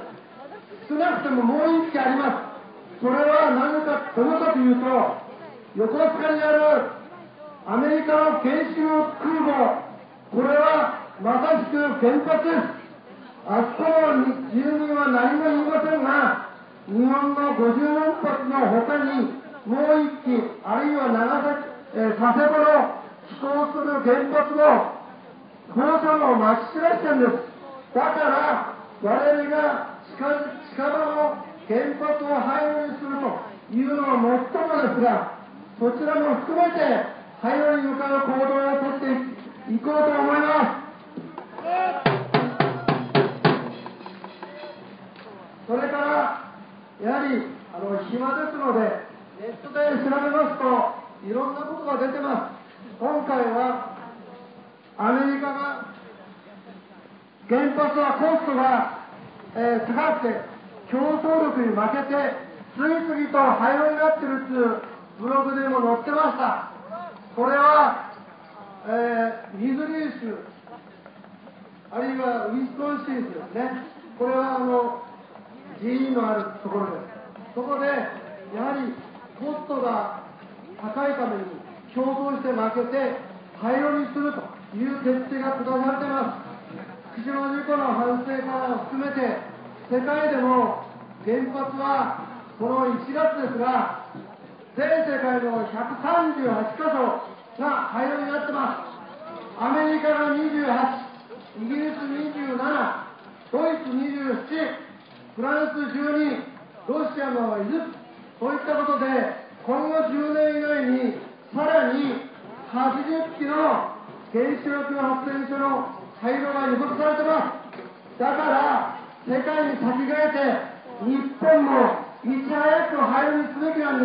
少なくてももう1基あります。それは何かどのかというと、横須賀にあるアメリカの原子力空母、これはまさしく原発です。あそこの住民は何も言いませんが、日本の54発の他にもう1基、あるいは佐世保の寄港する原発の放射能をまき散らしてるんです。だから我々が近場の原発を廃炉にするというのはもっともですが、そちらも含めて廃炉に向かう行動をとっていこうと思います。それからやはり暇ですので、ネットで調べますといろんなことが出てます。今回はアメリカが原発はコストが、高くて競争力に負けて次々と廃炉になってるっていうブログでも載ってました。これは、ミズリー州、あるいはウィスコンシン州ですね。これはGE のあるところです。そこでやはりコストが高いために競争して負けて廃炉にするという決定が下されています。福島事故の反省からを含めて、世界でも原発はこの1月ですが、全世界の138カ所が廃炉になってます。アメリカが28、イギリス27、ドイツ27、フランス12、ロシアの5つ、そういったことで今後10年以内にさらに80基の原子力発電所の廃炉が予測されてます。だから世界に先駆けて日本もいち早く廃炉にすべきなんです。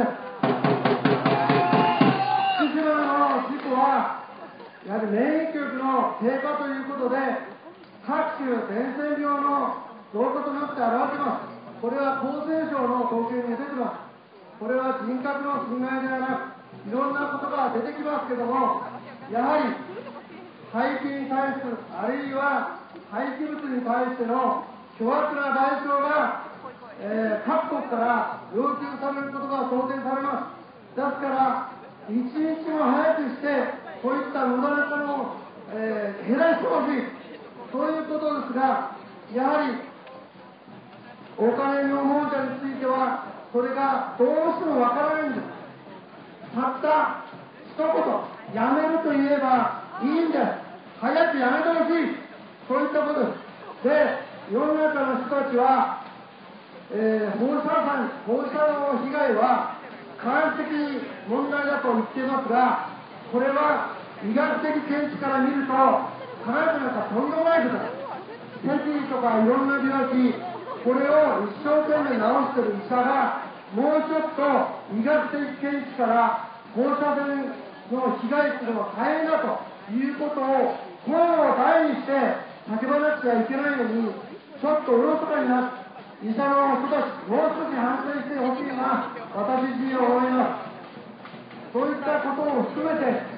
福島の事故はやはり免疫力の低下ということで、各種伝染病の増加となって現れています。 これは厚生省の統計に出てます。これは人格の侵害ではなく、いろんなことが出てきますけども、やはり廃棄に対する、あるいは廃棄物に対しての巨額な賠償が、各国から要求されることが想定されます。ですから、一日も早くして、こういった無駄な金を、減らしてほしい、そういうことですが、やはりお金の亡者については、それがどうしてもわからないんです。たった一言、やめると言えばいいんです。早くやめてほしい、そういったことです。で、世の中の人たちは、放射能被害は科学的に問題だと言っていますが、これは医学的見地から見ると、科学なんかとんでもないことです。セキとかいろんな病気、これを一生懸命治している医者が、もうちょっと医学的見地から放射線の被害というのは大変だということを声を大にして叫ばなくちゃいけないのに、ちょっとおろそかになって、医者の人たち、もう少し反省してほしいな、私自身は思います。そういったことを含めて、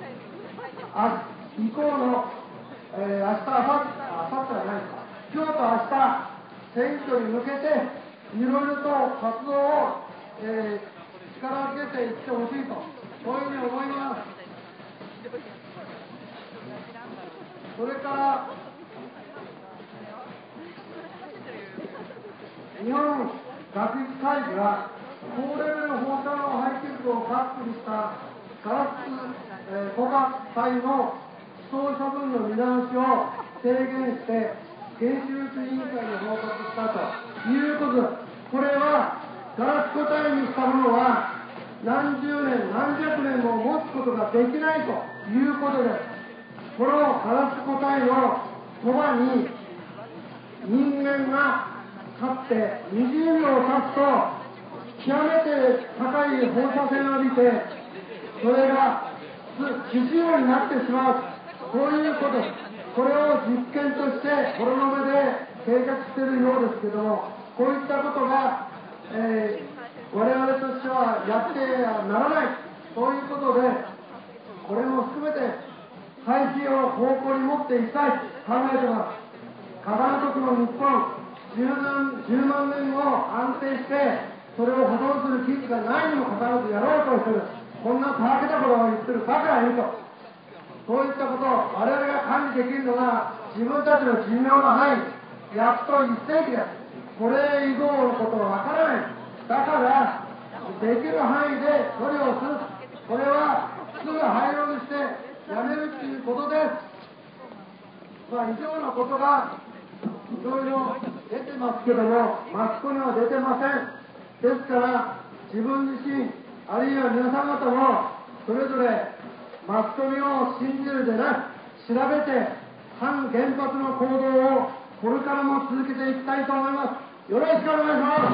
以降の、明日、明後日はないですか、今日と明日、選挙に向けて、いろいろと活動を、力をつけていってほしいと、そういうふうに思います。それから日本学術会議は、高レベル放射能廃棄物をカップにしたガラス、固化体の思想処分の見直しを提言して、原子力委員会に報告したということです。これはガラス固体にしたものは、何十年、何百年も持つことができないということです。このガラス固体のそばに人間が立って20秒経つと極めて高い放射線を浴びて、それが不自由になってしまう、こういうこと、これを実験としてこの目で計画しているようですけども、こういったことが、我々としてはやってはならない、そういうことで、これも含めて廃止を方向に持っていきたいと考えています。過断国の日本、10万年後安定して、それを保存する技術がないにもかかわらずやろうとしている、こんなたわけたことを言ってるバカがいると、そういったことを我々が管理できるのが自分たちの寿命の範囲、やっと1世紀です。これ以後のことはわからない。だからできる範囲で処理をする、これはすぐ廃炉にしてやめるということです。以上のことがいろいろ出てますけども、マスコミは出てません。ですから自分自身、あるいは皆さん方もそれぞれマスコミを信じるでなく、調べて反原発の行動をこれからも続けていきたいと思います。よろしくお願いします。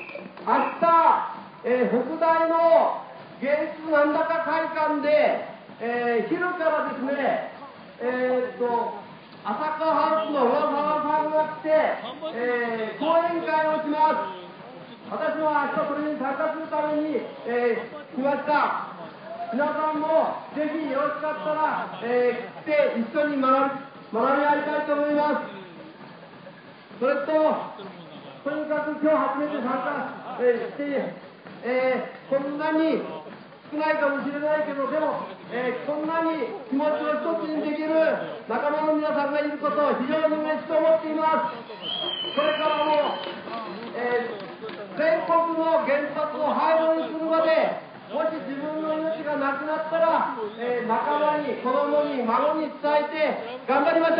北大の芸術なんだか会館で昼からですね、朝霞ハウスの噂があって、講演会をします。私は明日それに参加するために、来ました。皆さんもぜひよろしかったら、来て一緒に学び合いたいと思います。それと、とにかく今日初めて参加、して、こんなに少ないかもしれないけど、でも、こんなに気持ちを一つにできる仲間の皆さんがいることを非常に嬉しく思っています。これからも、全国の原発を廃炉にするまで、もし自分の命がなくなったら、仲間に、子供に、孫に伝えて頑張りましょう。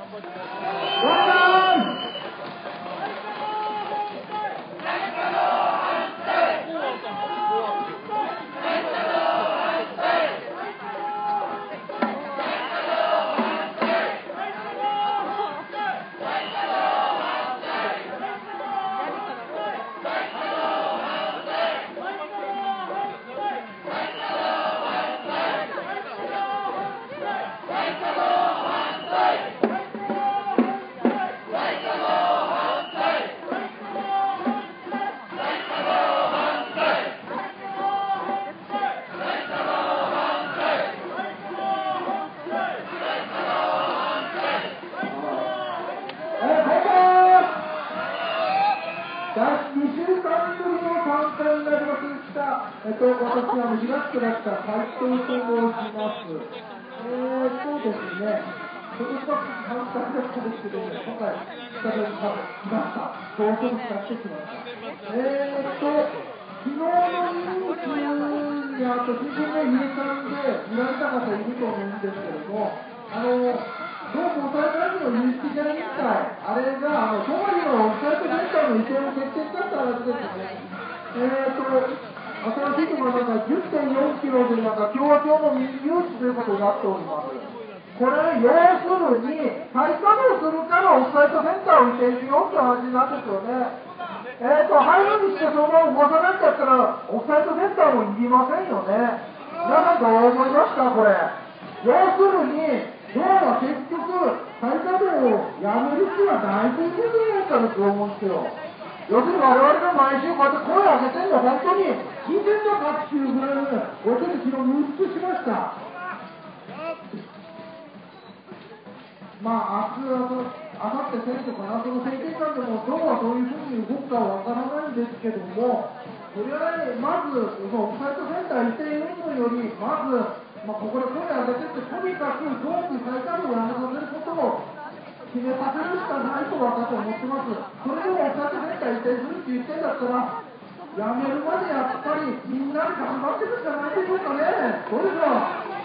私は4月から来た斉藤と申します。ですね、今年は簡単だったんですけど、今回、来ました。同窓会してきました。昨日のニュースにあと新聞で入れたんで、見られた方いると思うんですけれども、どうも大会の有識者委員会、あれが、総理のオフサイトセンターの移転を決定したって話ですね。新しいのが10.4 キロで共和党の民有地ということになっております。これ、要するに、再稼働するからオフサイトセンターを移転しようって話なんですよね。廃炉にしてそのまま動かないんだったら、オフサイトセンターもいりませんよね。皆さんどう思いますか、これ。要するに、要は結局、再稼働をやめる気はないということじゃないかなと思うんですよ。要するに我々が毎週こうやって声を上げてるのは本当に聞いてるのかっていうぐらいのことで昨日認識しました。まあ明日、あさって選挙かな、その政権間でもどうはどういうふうに動くかはわからないんですけども、とりあえずまずオフサイトセンター移転云々より、まず、ここで声を上げてって、とにかく早期再稼働をやめさせることを決めさせるしかないと私は思ってます。それでもオフサイトセンター移転するって言ってんだったら、やめるまでやっぱりみんなで頑張ってるしかないでしょうかね。どうでしょう。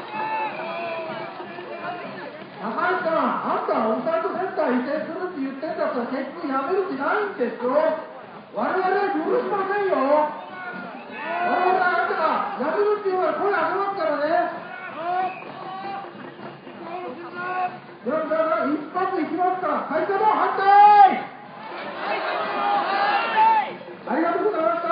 高橋さん、あんたオフサイトセンター移転するって言ってんだったら結局やめる気ないんですよ。我々は許しませんよ。我々はあんたがやめるっていうのは声上げますからね。では皆さん一発いきますか。再稼働反対。ありがとうございました。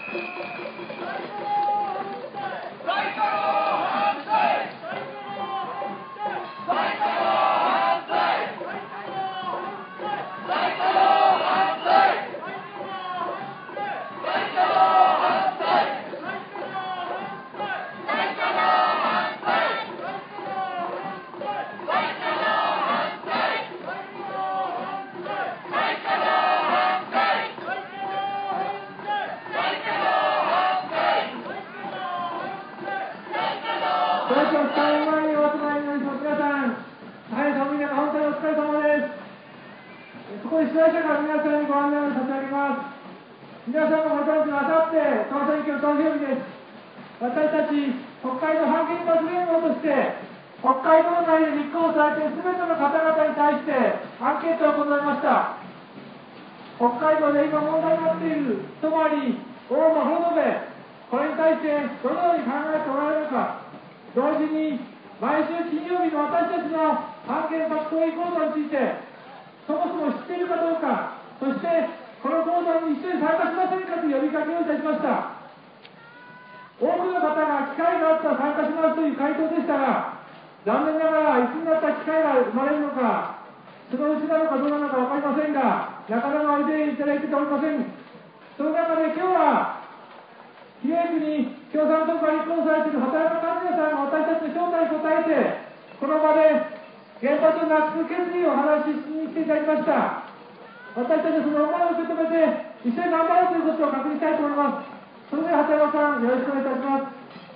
主催者から皆さんにご案内を差し上げます。皆さんもご存知のあさって総選挙投票日です。私たち北海道反原発連合として北海道内で立候補されている全ての方々に対してアンケートを行いました。北海道で今問題になっている泊、大間、幌延、これに対してどのように考えておられるか、同時に毎週金曜日の私たちの反原発抗議行動についてそもそも知っているかどうか、そしてこの行動に一緒に参加しませんかという呼びかけをいたしました。 多くの方が機会があったら参加しますという回答でしたが、残念ながらいつになったら機会が生まれるのか、そのうちなのかどうなのか分かりませんが、なかなかおいでいただいておりません。その中で今日は、比例区に共産党から立候補されている畑山和也さんが私たちの招待に応えて、この場で原発をなくす決意を話しに来ていただきました。私たちはその思いを受け止めて、一緒に頑張ろうということを確認したいと思います。それでは畑山さん、よろしくお願いいたします。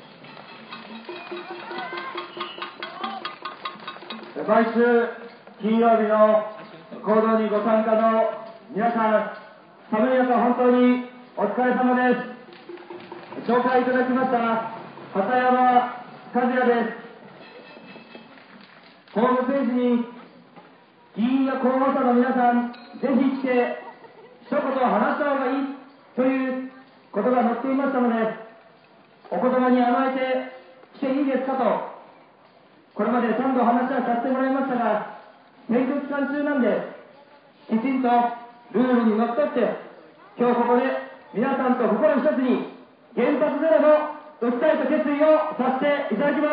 毎週金曜日の行動にご参加の皆さん、寒い中本当にお疲れ様です。紹介いただきました畑山和也です。ホームページに議員や候補者の皆さん、ぜひ来て一言話した方がいいということが載っていましたので、お言葉に甘えて来ていいですかと、これまで3度話はさせてもらいましたが、選挙期間中なんで、きちんとルールにのっとって、今日ここで皆さんと心一つに原発ゼロの訴えと決意をさせていただきます。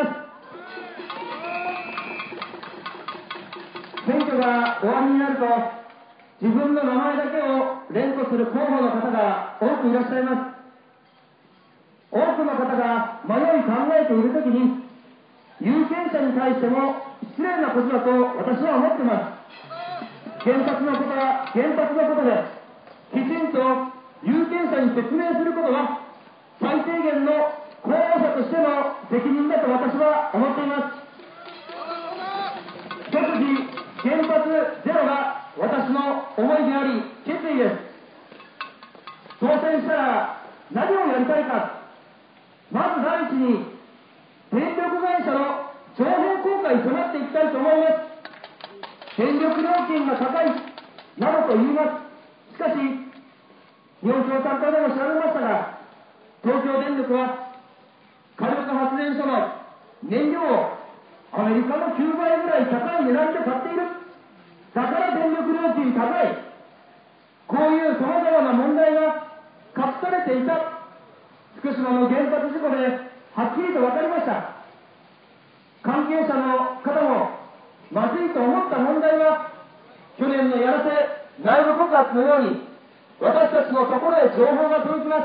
選挙が終わりになると、自分の名前だけを連呼する候補の方が多くいらっしゃいます。多くの方が迷い考えているときに、有権者に対しても失礼なことだと私は思っています。原発のことは原発のことで、きちんと有権者に説明することは最低限の候補者としての責任だと私は思っています。即時原発ゼロが私の思いであり決意です。当選したら何をやりたいか、まず第一に電力会社の情報公開に迫っていきたいと思います。電力料金が高いなどと言います。しかし、日本共産党でも調べましたが、東京電力は火力発電所の燃料をアメリカの9倍ぐらい高い値段で買っている。だから電力料金高い。こういうさまざまな問題が隠されていた。福島の原発事故ではっきりと分かりました。関係者の方もまずいと思った問題は、去年のやらせ内部告発のように私たちのところへ情報が届きます。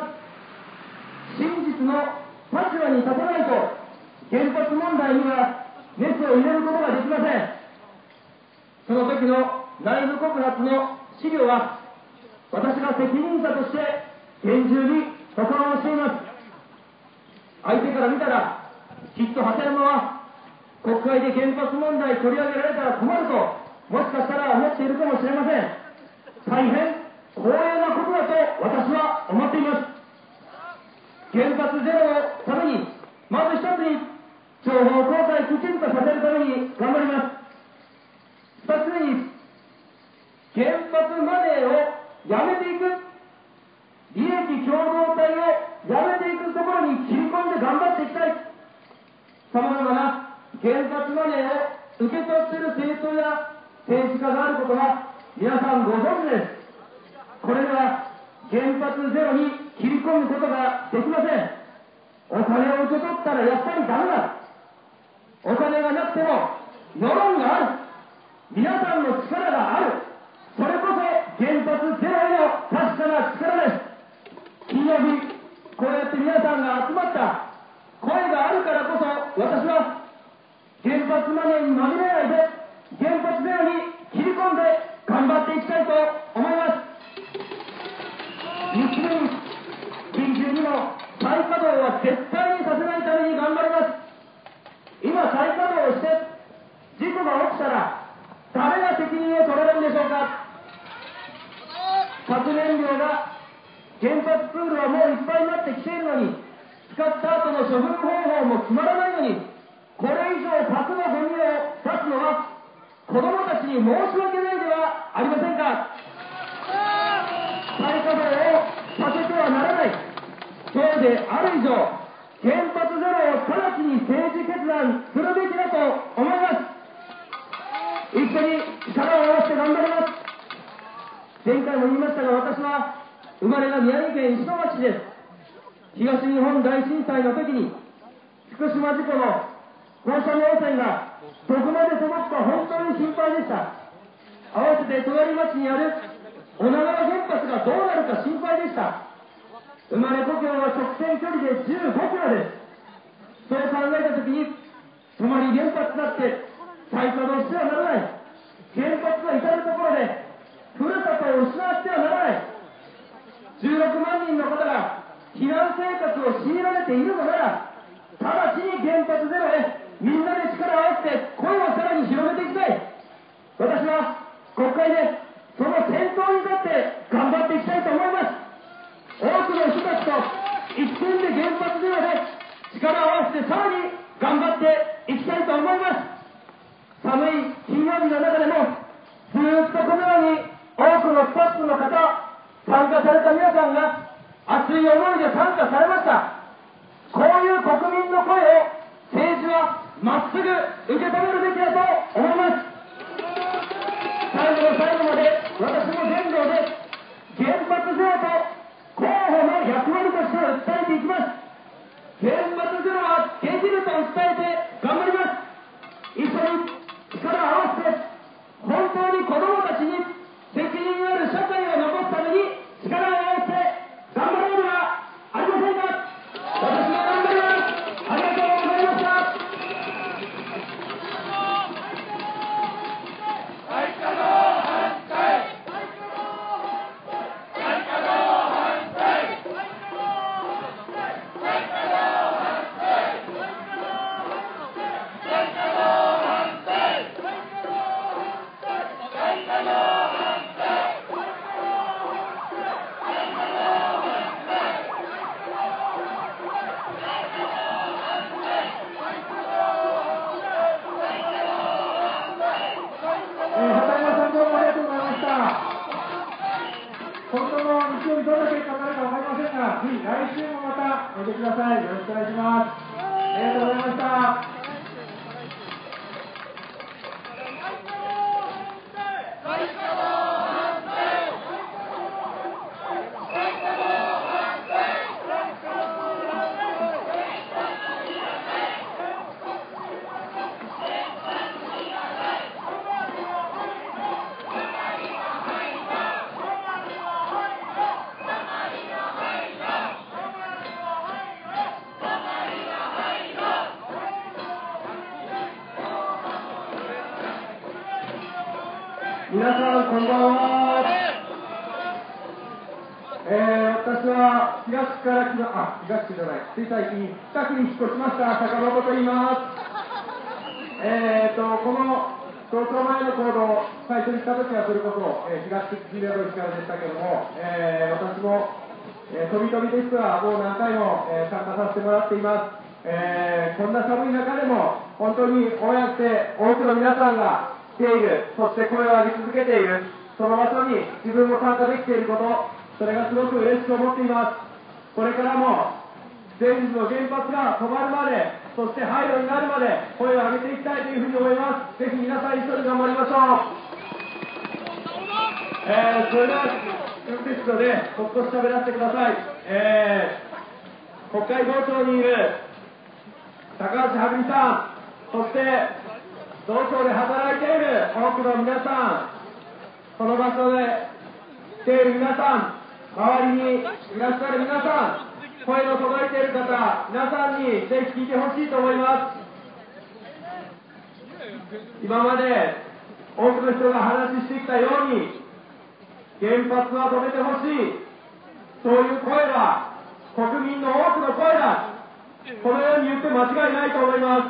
真実の立場に立たないと原発問題には熱を入れることができません。その時の内部告発の資料は私が責任者として厳重に保管をしています。相手から見たらきっと畑山は国会で原発問題取り上げられたら困ると、もしかしたら思っているかもしれません。大変光栄なことだと私は思っています。原発ゼロのために、まず一つに情報公開きちんとさせるために頑張ります。二つ目に、原発マネーをやめていく、利益共同体をやめていくところに切り込んで頑張っていきたい。さまざまな原発マネーを受け取っている政党や政治家があることは皆さんご存知です。これでは原発ゼロに切り込むことができません。お金を受け取ったらやっぱりダメだ。お金がなくても世論がある。皆さんの力がある。それこそ原発ゼロへの確かな力です。金曜日、こうやって皆さんが集まった声があるからこそ、私は原発マネーにまみれないで原発ゼロに切り込んで頑張っていきたいと思います。3つ目に、緊急にも再稼働は絶対にさせないために頑張ります。今再稼働をして事故が起きたら誰が責任を取れるんでしょうか。核燃料が原発プールはもういっぱいになってきているのに、使った後の処分方法も決まらないのに、これ以上核のゴミを出すのは子どもたちに申し訳ないではありませんか。再稼働をさせてはならない。そうである以上、原発ゼロを直ちに政治決断するべきだと思います。一緒に力を合わせて頑張ります。前回も言いましたが、私は生まれが宮城県石巻市です。 東日本大震災の時に福島事故の放射能汚染がどこまで届くか本当に心配でした。合わせて隣町にある女川原発がどうなるか心配でした。生まれ故郷は直線距離で15キロです。そう考えた時に泊原発だって再稼働してはならない。原発の至るところでふるさとを失ってはならない。16万人の方が避難生活を強いられているのなら、直ちに原発ゼロへみんなで力を合わせて声をさらに広めていきたい。私は国会でその先頭に立って頑張っていきたいと思います。多くの人たちと一戦で原発ゼロで力を合わせてさらに頑張っていきたいと思います。寒い金曜日の中でもずっとこのように多くのスタッフの方、参加された皆さんが熱い思いで参加されました。こういう国民の声を政治はまっすぐ受け止めるべきだと思います。最後の最後まで私も全道で原発ゼロと候補の役割として訴えていきます。原発ゼロはできると訴えて頑張ります。一緒に力を合わせて本当に子どもたちに責任ある社会を残すために力を合わせて頑張ろうではありませんか。私も頑張ります。ありがとうございました。 来週もまたおいでください。よろしくお願いします。ありがとうございました。皆さんこんばんは。私は東区から東区じゃない、つい最近北区に引っ越しました坂本と言います。この投票前の行動、最初にした時はそれこそ、東区ジレロ石からでしたけども、私も、飛び飛びですがもう何回も、参加させてもらっています。こんな寒い中でも本当にこうやって多くの皆さんが来ている、そして声を上げ続けている、その場所に自分も参加できていること、それがすごく嬉しく思っています。これからも全日の原発が止まるまで、そして廃炉になるまで声を上げていきたいというふうに思います。ぜひ皆さん一緒に頑張りましょう。それではですのでもう少し喋らせてください。北海道庁にいる高橋はぐみさん、そして道庁で働いている多くの皆さん、この場所で来ている皆さん、周りにいらっしゃる皆さん、声の届いている方、皆さんにぜひ聞いてほしいと思います。今まで多くの人が話してきたように、原発は止めてほしい、そういう声は国民の多くの声だ、このように言って間違いないと思います。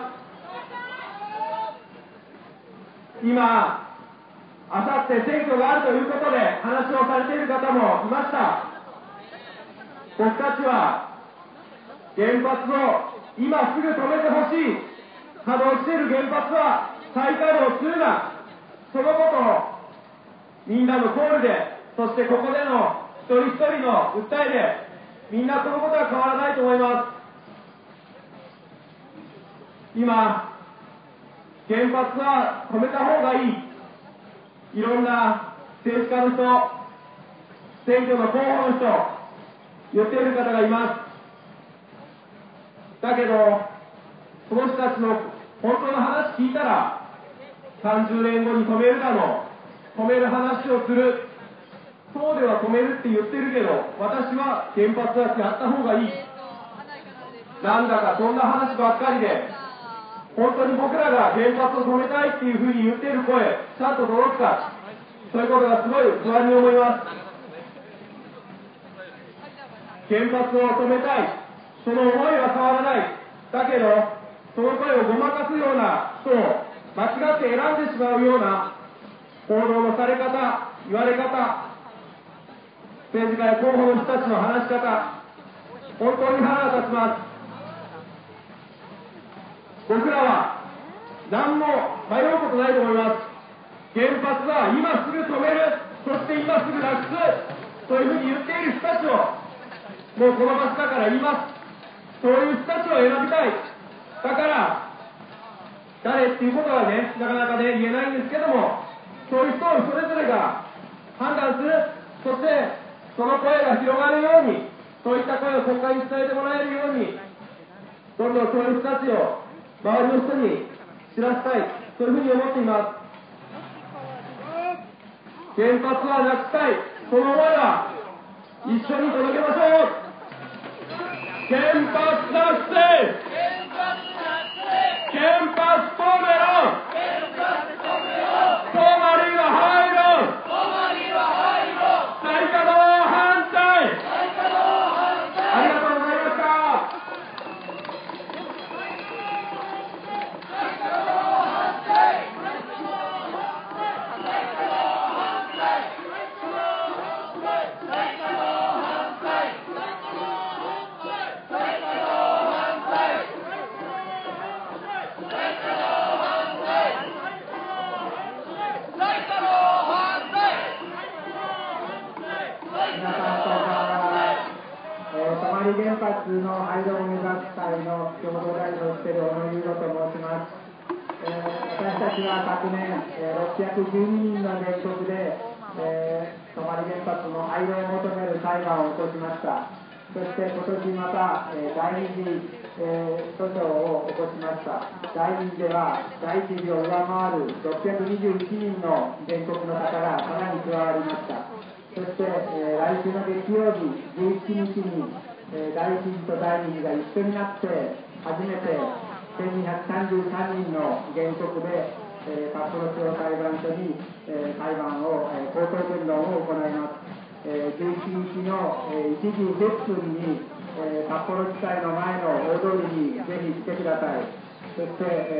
今、あさって選挙があるということで話をされている方もいました。僕たちは原発を今すぐ止めてほしい、稼働している原発は再稼働するな、そのことをみんなのコールで、そしてここでの一人一人の訴えで、みんなそのことは変わらないと思います。今、原発は止めた方がいい、いろんな政治家の人、選挙の候補の人、言っている方がいます。 だけどその人たちの本当の話聞いたら30年後に止めるだの止める話をする、そうでは止めるって言ってるけど私は原発はやった方がいい、なんだかそんな話ばっかりで本当に僕らが原発を止めたいっていうふうに言ってる声ちゃんと届くか、そういうことがすごい不安に思います。原発を止めたい、その思いは変わらない。だけどその声をごまかすような人を間違って選んでしまうような報道のされ方、言われ方、政治家や候補の人たちの話し方、本当に腹が立ちます。僕らは何も迷うことないと思います。原発は今すぐ止める、そして今すぐなくす、そういうふうに言っている人たちをもうこの場所だから言います。そういう人たちを選びたい。だから誰っていうことはね、なかなかね言えないんですけども、そういう人をそれぞれが判断する、そしてその声が広がるように、そういった声を国会に伝えてもらえるように、どんどんそういう人たちを周りの人に知らせたい、そういうふうに思っています。原発はなくしたい、その思いは一緒に届けましょう。原発なくせ、原発止めろ、ソマリは廃炉、再稼働反対。ありがとうございました。 原発の廃炉を目指す会の共同代表をしている小野優斗と申します。私たちは昨年、612人の原告で、泊原発の廃炉を求める裁判を起こしました。そして今年また、第二次、訴訟を起こしました。第二次では第一次を上回る621人の原告の方がさらに加わりました。そして、来週の月曜日17日に第一次と第二次が一緒になって初めて1233人の原告で、札幌地方裁判所に、裁判を、口頭弁論を行います。11日の、1時10分に、札幌地裁の前の大通りにぜひ来てください。そして、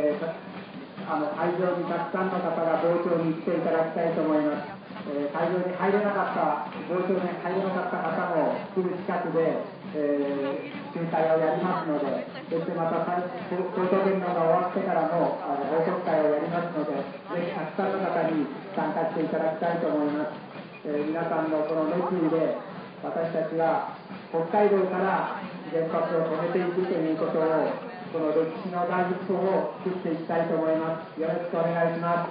会場にたくさんの方が傍聴に来ていただきたいと思います。会場に入れなかった傍聴に入れなかった方もすぐ近くで、仲介をやりますので、そしてまた口頭弁論が終わってからも報告会をやりますので、ぜひたくさんの方に参加していただきたいと思います。皆さんのこの熱意で私たちは北海道から原発を止めていくということを、この歴史の第一歩を作っていきたいと思います。よろしくお願いします。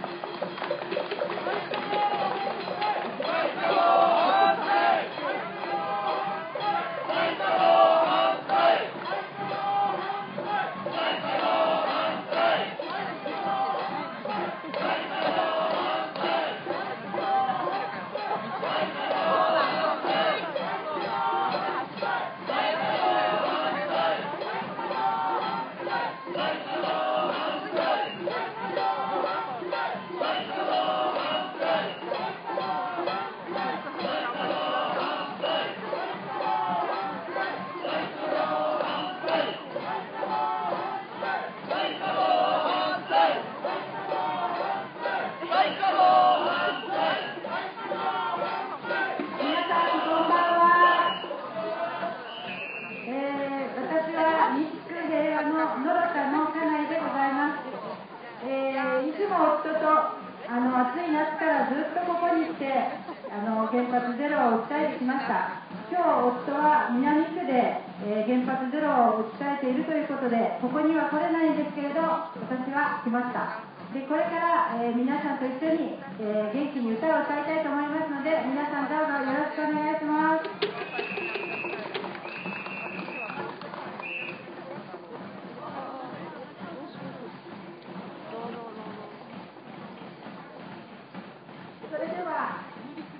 暑い夏からずっとここに来て原発ゼロを訴えてきました。今日夫は南区で、原発ゼロを訴えているということでここには来れないんですけれど私は来ました。でこれから、皆さんと一緒に、元気に歌を歌いたいと思いますので皆さんどうぞよろしくお願いします。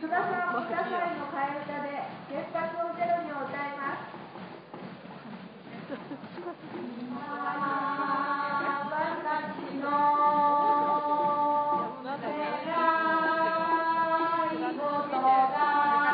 津田さん、歌会の替え歌で原発をゼロにを歌います。私の願い事が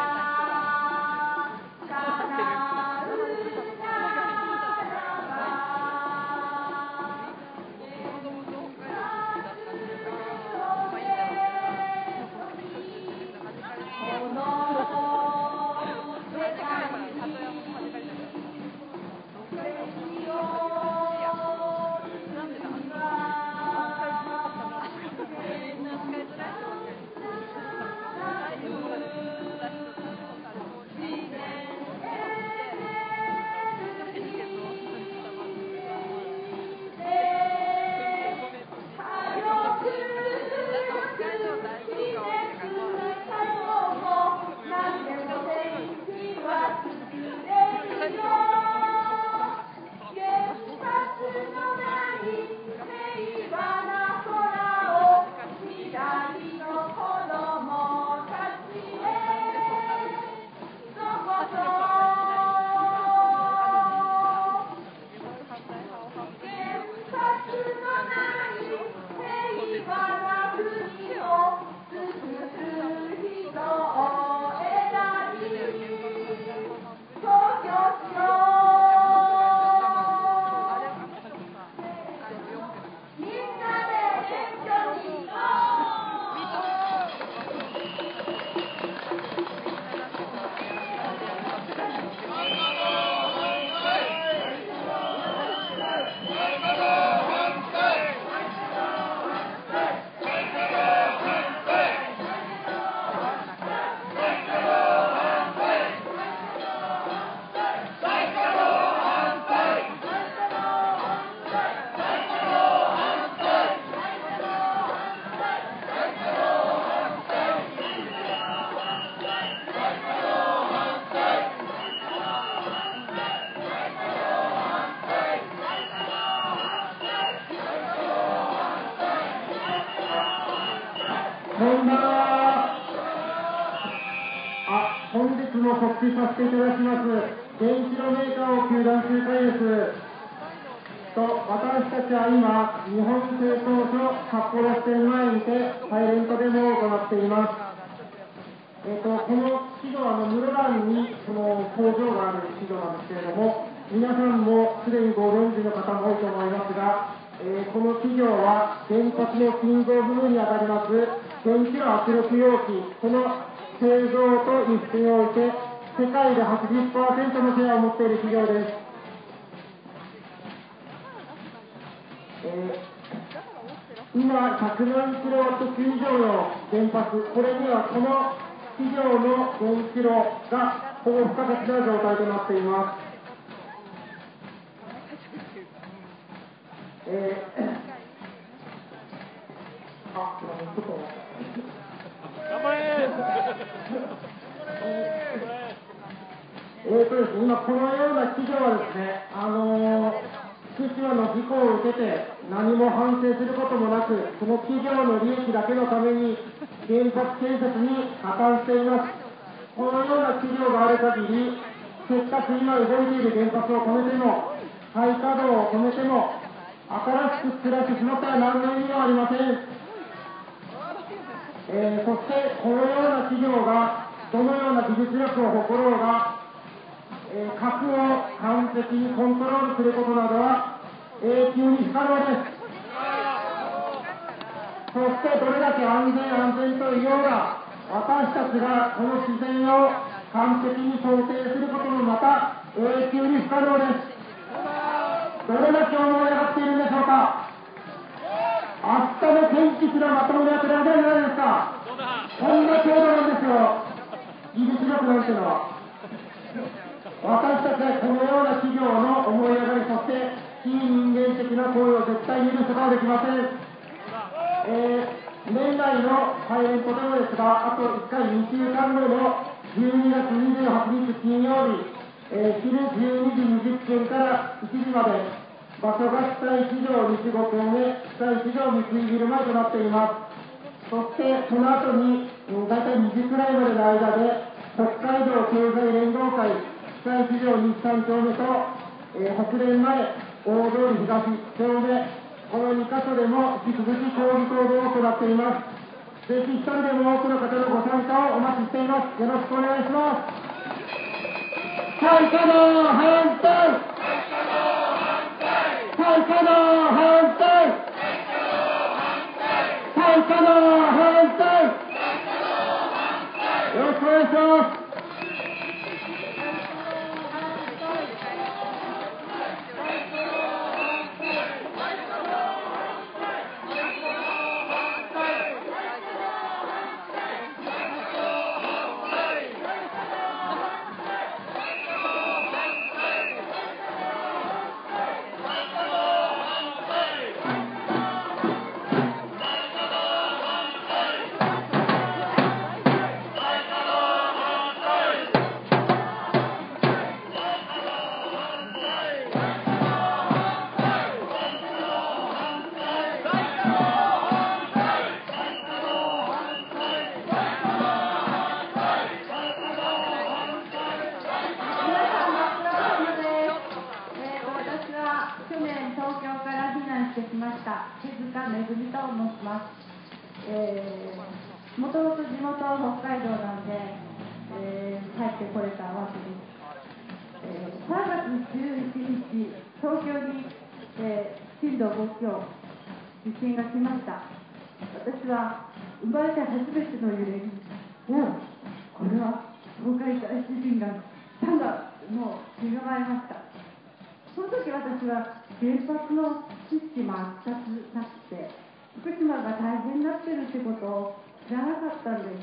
本日も告知させていただきます。原子炉メーカーを糾弾する会です。私たちは今、日本製鋼所札幌支店前にてサイレントデモを行っています。この企業は室蘭にその工場がある企業なんですけれども、皆さんもすでにご存知の方も多いと思いますが、この企業は原発の心臓部分にあたります原子炉圧力容器、この製造と輸出において世界で 80% のシェアを持っている企業です。今100万キロワット級以上の原発、これにはこの企業の原子炉がほぼ不可欠な状態となっています。今このような企業はですね、福島の事故を受けて何も反省することもなく、その企業の利益だけのために原発建設に破綻しています。このような企業がある限り、せっかく今動いている原発を止めても、再稼働を止めても、新しく作らせてしまったら何の意味もありません。そしてこのような企業がどのような技術力を誇ろうが、核を完璧にコントロールすることなどは永久に不可能です。そしてどれだけ安全と言おうが、私たちがこの自然を完璧に想定することもまた永久に不可能です。どれだけ思い上がっているんでしょうか。明日の天気すらまともにやってられないじゃないですか。こんな強度なんですよ、技術力なんてのは。私たちはこのような企業の思い上がり、そして非人間的な行為を絶対に許すことはできません。年内のサイレントデモですが、あと1回2週間後の12月28日金曜日、昼12時20分から1時まで、場所が北一条西5丁目、北一条三井ビル前となっています。 そしてその後に大体2時くらいまでの間で北海道経済連合会被災市場日産丁目と、北連前大通り東丁目この2カ所でも引き続き抗議行動を行っています。ぜひ一人でも多くの方のご参加をお待ちしています。よろしくお願いします。再稼働反対、再稼働反対、再稼働反対、よろしくお願いします。 もともと地元は北海道なんで、帰ってこれたわけです。3月11日、東京に、震度5強、地震が来ました。私は生まれて初めての揺れに、これは東海大地震が来たんだ、もう身構えました。その時私は原発の知識も全くなくて、福島が大変になってるってことを知らなかったんです。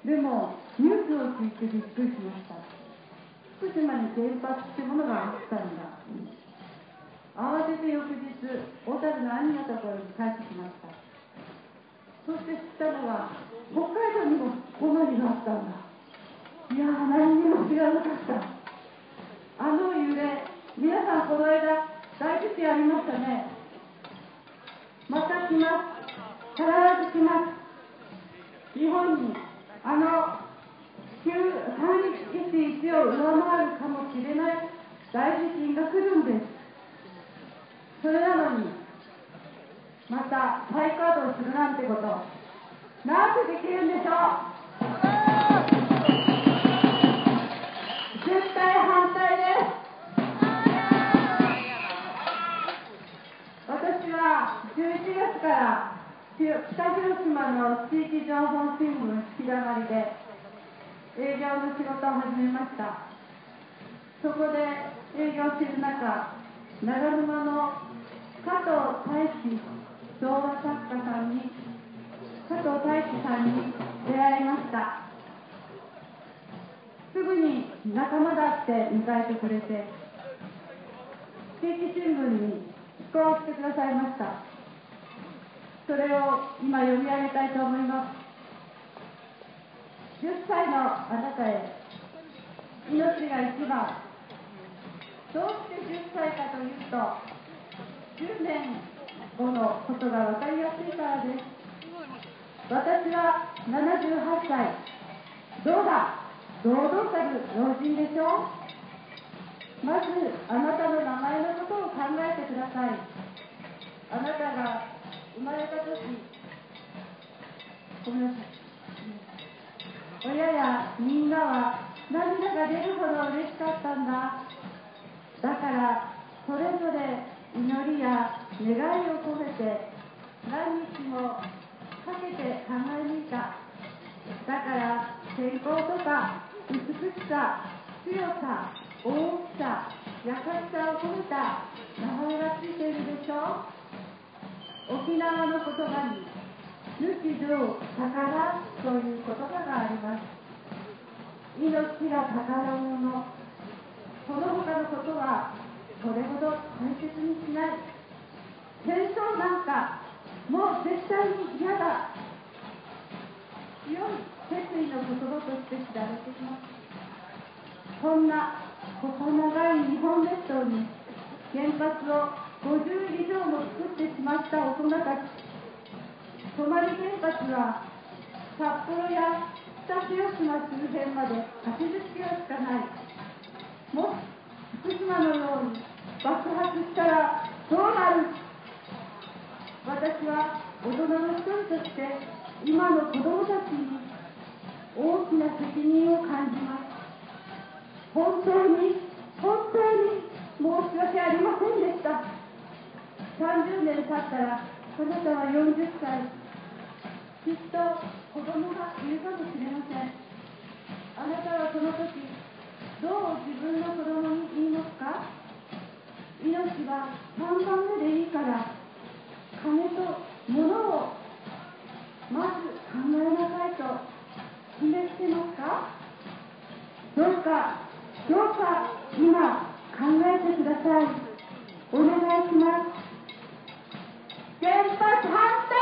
でもニュースを聞いてびっくりしました。福島に原発ってものがあったんだ。慌てて翌日小樽の兄のところに帰ってきました。そして知ったのは北海道にもこの日があったんだ。いやー、何にも知らなかった。あの揺れ、皆さんこの間大地震ありましたね。また来ます。必ず来ます。日本に3.11を上回るかもしれない大地震が来るんです。それなのにまた再稼働するなんてこと、なんでできるんでしょう。絶対反対です。私は11月から北広島の地域情報新聞引きだまりで営業の仕事を始めました。そこで営業する中、長沼の加藤大志童話作家さんに出会いました。すぐに仲間だって迎えてくれて、地域新聞に寄稿してくださいました。それを今読み上げたいと思います。10歳のあなたへ、命が一番。どうして10歳かというと、10年後のことが分かりやすいからです。私は78歳。どうだ、堂々たる老人でしょう。まずあなたの名前のことを考えてください。あなたが生まれた時、ごめんなさい。親やみんなは涙が出るほど嬉しかったんだ。だからそれぞれ祈りや願いを込めて何日もかけて考え抜いた。だから健康とか美しさ、強さ、大きさ、優しさを込めた名前がついているでしょう。沖縄の言葉にぬきどう宝という言葉があります。命が宝物。その他のことはそれほど大切にしない。戦争なんかもう絶対に嫌だ。強い決意の言葉として知られています。こんな細長い日本列島に原発を50以上も作ってしまった大人たち。 泊原発は札幌や北広島周辺まで80キロしかない。もし福島のように爆発したらどうなる？私は大人の一人として今の子供たちに大きな責任を感じます。本当に申し訳ありませんでした。30年経ったらあなたは40歳。きっと子供がいるかもしれません。あなたはその時どう自分の子供に言いますか？命は3番目でいいから金と物をまず考えなさいと決めつけますか？どうか今考えてください。お願いします。原発反対！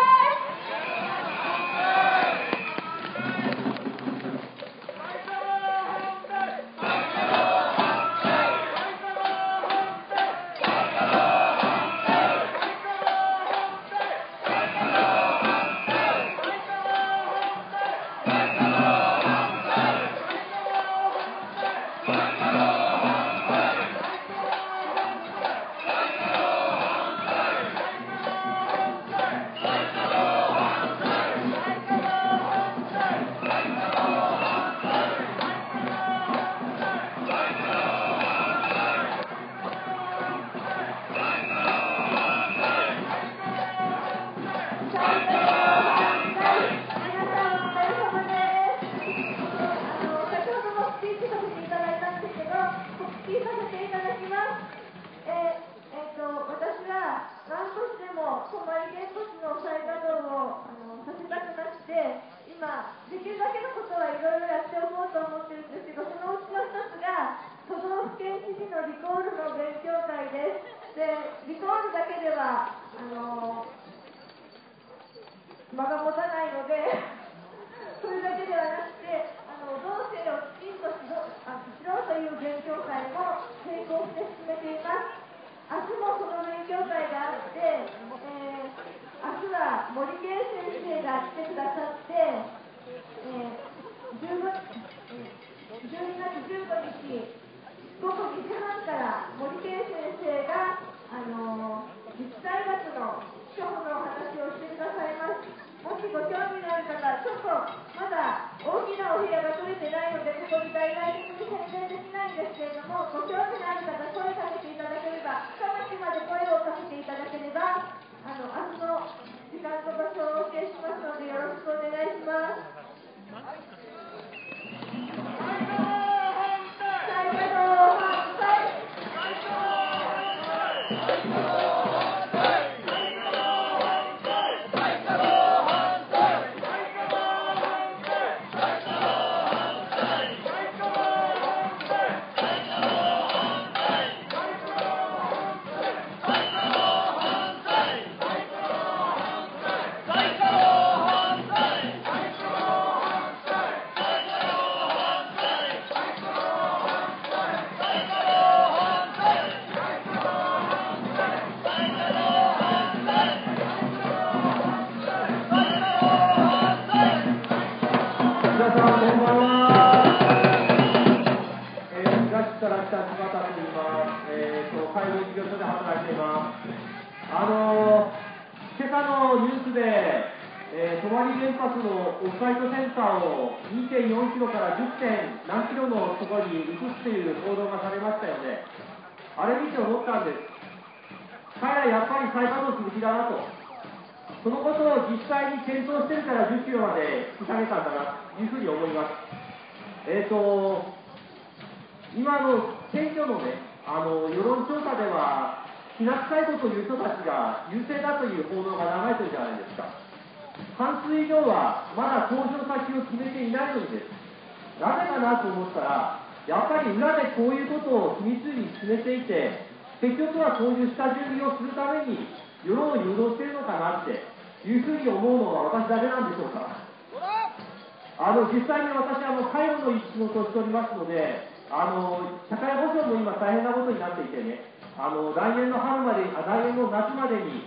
間が持たないので、それだけではなくて、同性をきちんとしろという勉強会も並行して進めています。明日もその勉強会があって、明日は森圭先生が来てくださって、12月15日午後2時半から森圭先生が自治大学の初歩のお話をしてくださいます。もしご興味のある方、ちょっとまだ大きなお部屋が取れてないので、ここに大々的に宣伝できないんですけれども、ご興味のある方、声かけていただければ、深町まで声をかけていただければ、明日の時間と場所をお教えしますので、よろしくお願いします。再稼働反対！2.4 キロから 10. 何キロのところに移すという報道がされましたよね。あれ見て思ったんです。彼らやっぱり再稼働する気だなと。そのことを実際に検討してるから10キロまで引き下げたんだなというふうに思います。今の選挙のね、世論調査では、きな臭いことを言う人たちが優勢だという報道が流れてるじゃないですか。半数以上はまだ投票先を決めていないのにです。なぜかなと思ったら、やっぱり裏でこういうことを秘密に進めていて、結局はそういう下準備をするために世論を誘導しているのかなっていうふうに思うのは私だけなんでしょうか。実際に私は介護の仕事をしておりますので、社会保障も今大変なことになっていてね、来年の夏までに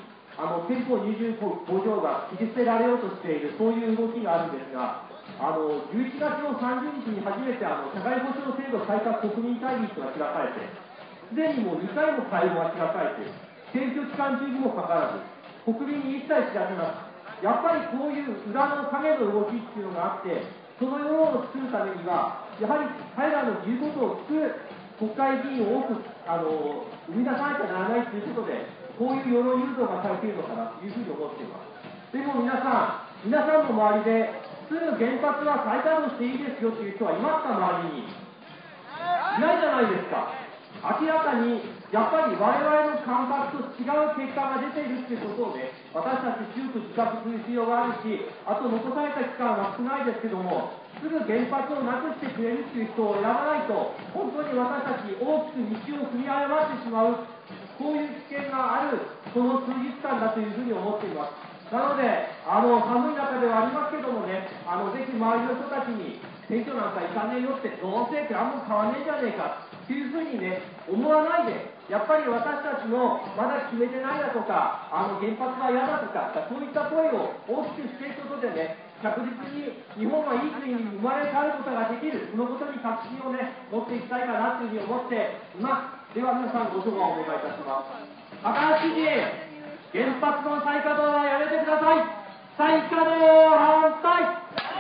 憲法25条が切り捨てられようとしている、そういう動きがあるんですが、11月の30日に初めて社会保障制度改革国民会議というのが開かれて、すでにもう2回も会合が開かれて、選挙期間中にもかかわらず、国民に一切知らせなく、やっぱりこういう裏の影の動きっていうのがあって、その世論を作るためには、やはり彼らの言うことを聞く国会議員を多く生み出さなきゃならないということで、こういう世論誘導がされているのかなというふうに思っています。でも皆さんの周りで、すぐ原発は再稼働していいですよという人はいますか、周りに。いないじゃないですか。明らかにやっぱり我々の感覚と違う結果が出ているということをね、私たち強く自覚する必要があるし、あと残された期間は少ないですけども、すぐ原発をなくしてくれるという人を選ばないと、本当に私たち大きく道を踏み誤ってしまう、こういう危険がある、この数日間だというふうに思っています。なので、寒い中ではありますけどもね、ぜひ周りの人たちに、選挙なんか行かねえよって、どうせ何も変わんねえじゃねえかっていうふうにね、思わないで、やっぱり私たちのまだ決めてないだとか、原発は嫌だとか、そういった声を大きくしていくことでね、着実に日本はいい国に生まれ変わることができる、そのことに確信をね、持っていきたいかなというふうに思っています。では皆さんご唱和をお願いいたします。高橋知事、原発の再稼働はやめてください。再稼働反対。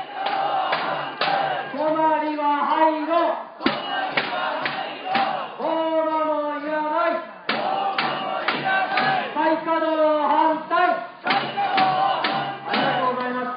泊まりは廃炉。大野もいらない。再稼働反対。ありがとうございました。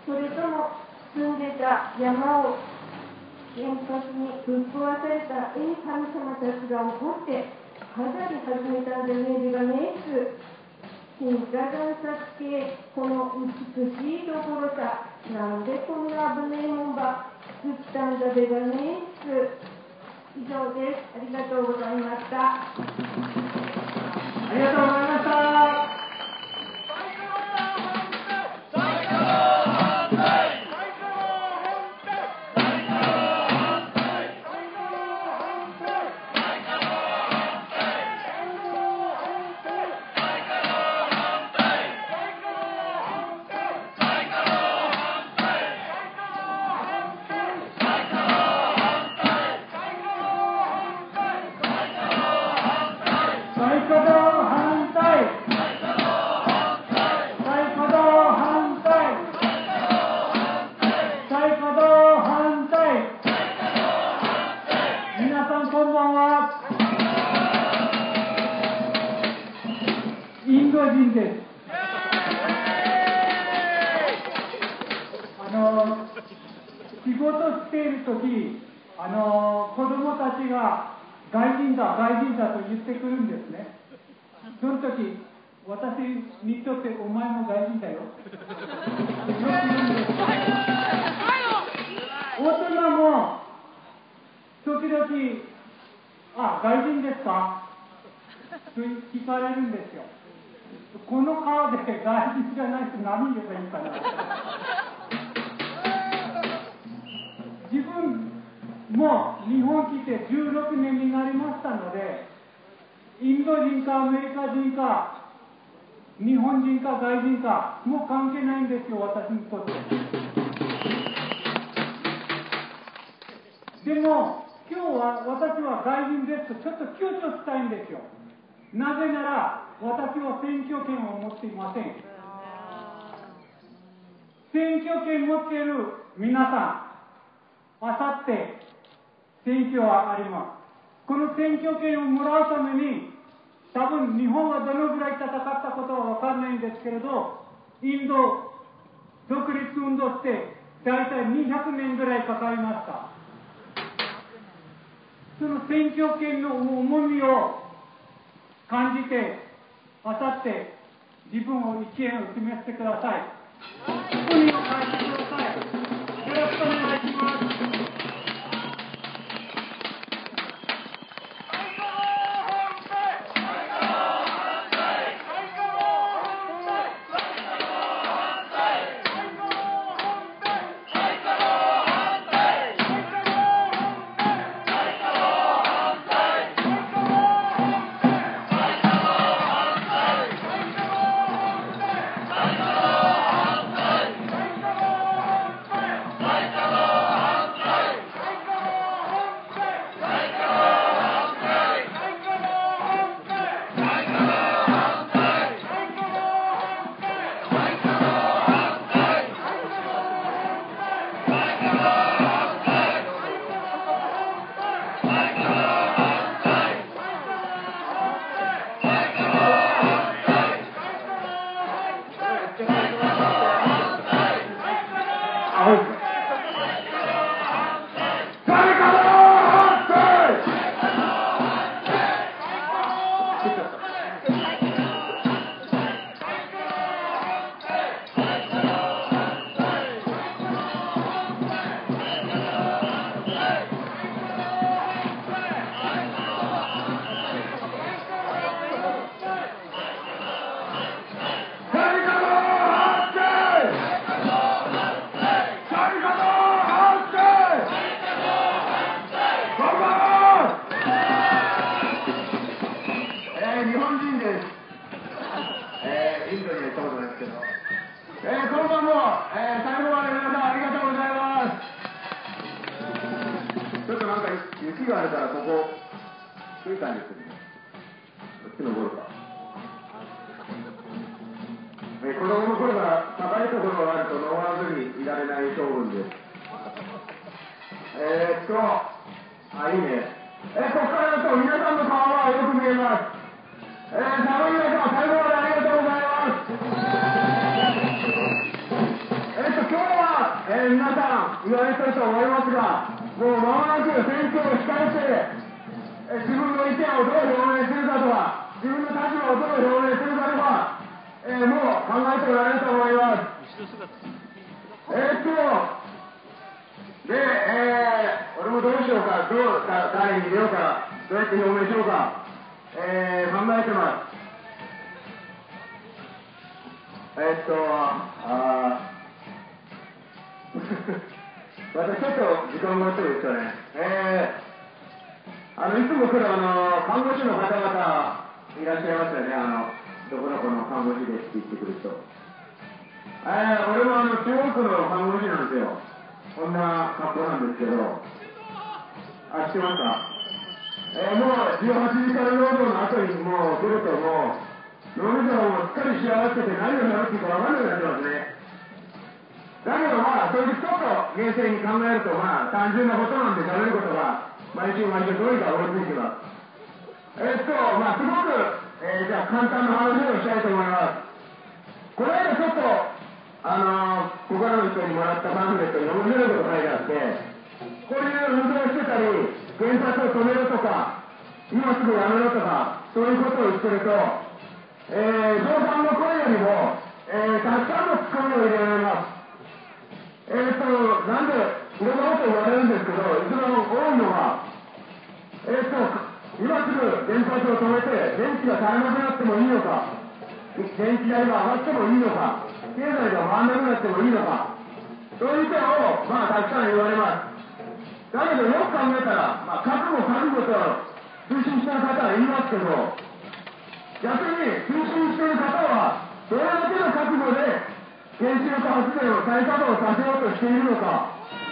それとも住んでた山を原発にぶっ壊された神様たちが怒って飾り始めたんじゃねえがねえつ。金華岩殺系この美しいところさ、なんでこんな危ねえもんば作ったんだべがねえつ。以上です。ありがとうございました。 ありがとうございました。仕事しているとき、子供たちが外人だと言ってくるんですね。その時、私にとってお前も外人だよ。よく言うんです。大人も時々、あ、外人ですかと聞かれるんですよ。この顔で外人じゃないと何言えばいいかな。自分も日本来て16年になりましたので、インド人かアメリカ人か日本人か外人かもう関係ないんですよ、私にとって。でも今日は私は外人ですとちょっと強調したいんですよ。なぜなら私は選挙権を持っていません。選挙権持っている皆さん、あさって選挙はあります。この選挙権をもらうために、多分日本はどのぐらい戦ったことは分からないんですけれど、インド独立運動して大体200年ぐらいかかりました。その選挙権の重みを感じて、あさって自分を意見を示してください。ここに書いてください。よろしくお願いします。今日は皆さん言われてると思いますが、もう間もなく選挙を控えて、自分の意見をどう表明するかとか、自分の立場をどう表明するかとか、もう考えておられると思います。俺もどうしようか、誰に入れようか、どうやって表明しようか、考えてます。またちょっと時間が遅いですかね。いつも来る看護師の方々いらっしゃいますよね。どこどこの看護師ですって言ってくる人。俺も中央区の看護師なんですよ。こんな格好なんですけど。知ってますか？もう18時間労働の後にもう来るともう、脳みそがもうすっかり仕上がってて何をやるっていうか分かんなくなってますね。だけどそういうちょっと厳正に考えると単純なことなんで喋ることが毎週どうにか追いついてます。すごく、じゃあ簡単な話をしたいと思います。この間ちょっと、他の人にもらったパンフレットに面白いこと書いてあって、こういう運動してたり、原発を止めるとか、今すぐやめろとか、そういうことを言ってると、冗談の声よりも、たくさんのツッコミを入れられます。なんで、いろんなこと言われるんですけど、一番多いのは、今すぐ原発を止めて、電気が足りなくなってもいいのか、電気代が上がってもいいのか、経済が回らなくなってもいいのか、そういう点を、たくさん言われます。だけど、よく考えたら、覚悟と推進している方は言いますけど、逆に推進している方は、どれだけの覚悟で原子力発電を再稼働させようとしているのか、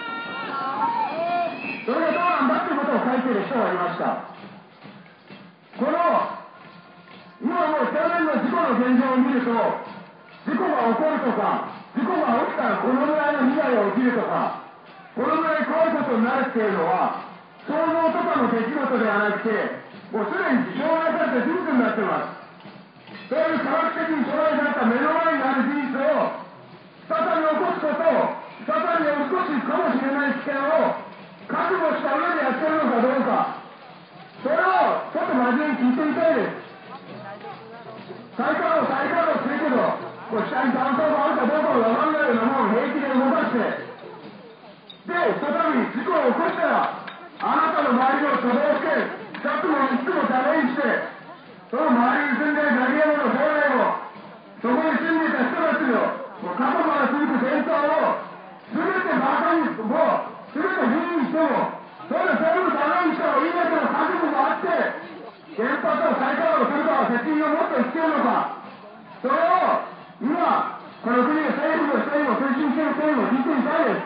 それがどうなんだということを書いている人がいました。今もう去年の事故の現状を見ると、事故が起こるとか、事故が起きたらこのぐらいの被害が起きるとか、このぐらい怖いことになるっていうのは、想像とかの出来事ではなくて、もうすでに証明された事実になっています。そういう科学的に証明された目の前にある事実を、再び起こすことを、再び起こすかもしれない危険を覚悟した上でやってるのかどうか、それをちょっと真面目に聞いてみたいです。再稼働するけど、下に断層があるかどうかも分かんないようなもん平気で動かして、で、再び事故を起こしたら、あなたの周りの都道府県、2つも3つもダメにして、その周りに住んでいるガリアモの将来も、そこに住んでいた人たちの、過去から続く戦争を、すべてバカに、もう、すべて封印しても、それで全部ダメにしてもいいだけの覚悟があって、原発を再稼働するかは責任を持って必要なのか、それを、今、この国の政府の人にも推進している人にも聞いてみたいです。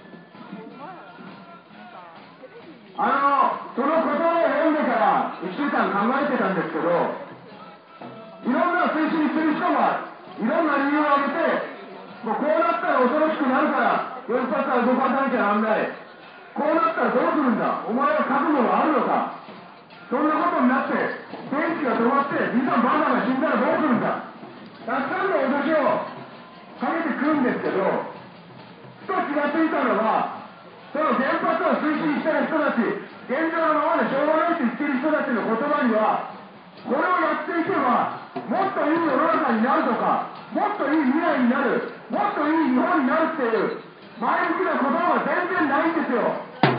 その言葉を読んでから1週間考えてたんですけど、いろんな推進する人がいろんな理由を挙げて、もうこうなったら恐ろしくなるから原発は動かさなきゃなんない、こうなったらどうするんだ、お前は覚悟があるのか、そんなことになって電気が止まってじいさんばあさんが死んだらどうするんだ、たくさんの脅しをかけてくるんですけど、ふと気がついたのは、その原発を推進している人たち、現状のままでしょうがないと言っている人たちの言葉には、これをやっていけば、もっといい世の中になるとか、もっといい未来になる、もっといい日本になるっていう前向きな言葉は全然ないんですよ。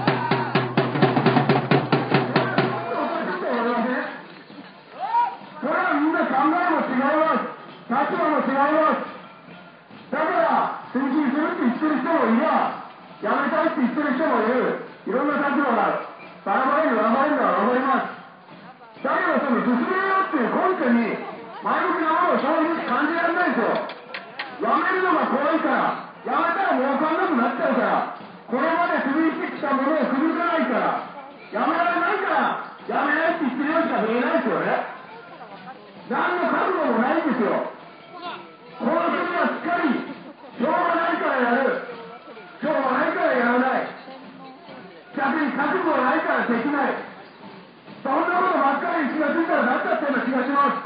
それはみんな考えも違います。立場も違います。だから推進するって言ってる人もいれば、やめたいって言ってる人もいる。いろんな立場がバラバラに分かれるのは分かります。だけどその進めようっていう根拠に前向きなものを正直感じられないんですよ。やめるのが怖いから、やめたらもう分かんなくなっちゃうから、これまで潰してきたものを崩さないから、やめられないから、やめないって言ってるようしか見えないですよね。何の覚悟もないんですよ。この国はしっかり、しょうがないからやる。しょうがないからやらない。逆に覚悟がないからできない。そんなことばっかり気がついたらなっちゃったような気がします。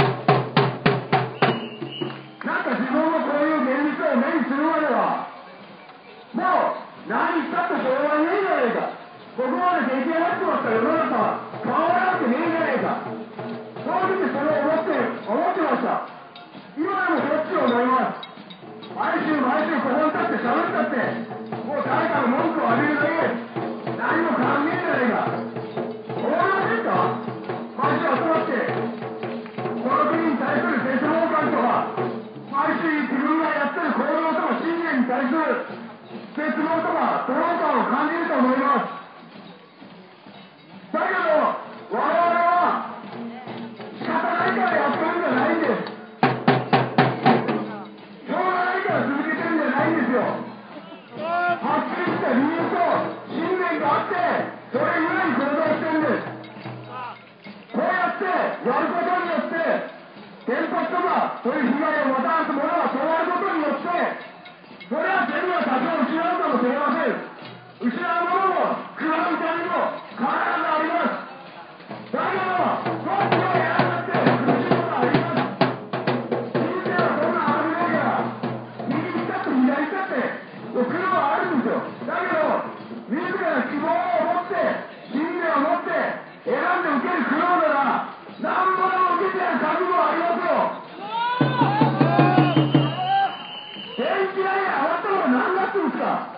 なんか自分もこういう現実を目にするまでは、もう何したってしょうがねえじゃねえか。ここまで出来上がってますから世の中は変わらなくねえじゃねえか。正直それを思ってました。今でもそっちを思います。毎週ここに立って喋ったって、もう誰かの文句を浴びるだけ、何も変わんねえじゃねえか。思いませんか？毎週集まって、この国に対する絶望感とか、毎週自分がやってる行動とか信念に対する絶望とかドロー感を感じると思います。だけど我々は仕方ないからやってるんじゃないんです。しょうがないから続けてるんじゃないんですよ。はっきりした理由と信念があってそれぐらい行動してるんです。こうやってやることによって原発とかそういう被害をもたらすものが止まることによってそれは全部は多少失うかもしれません。失うものも食らう痛みも必ずあります。だけどどっちをやらなくて苦しいことはあります。人生はそんなはずないから右行ったって左行ったって苦労はあるんですよ。だけど自ら希望を持って信念を持って選んで受ける苦労なら何ぼでも受けてやる覚悟はありますよ。電気代が上がったのは何だってんですか。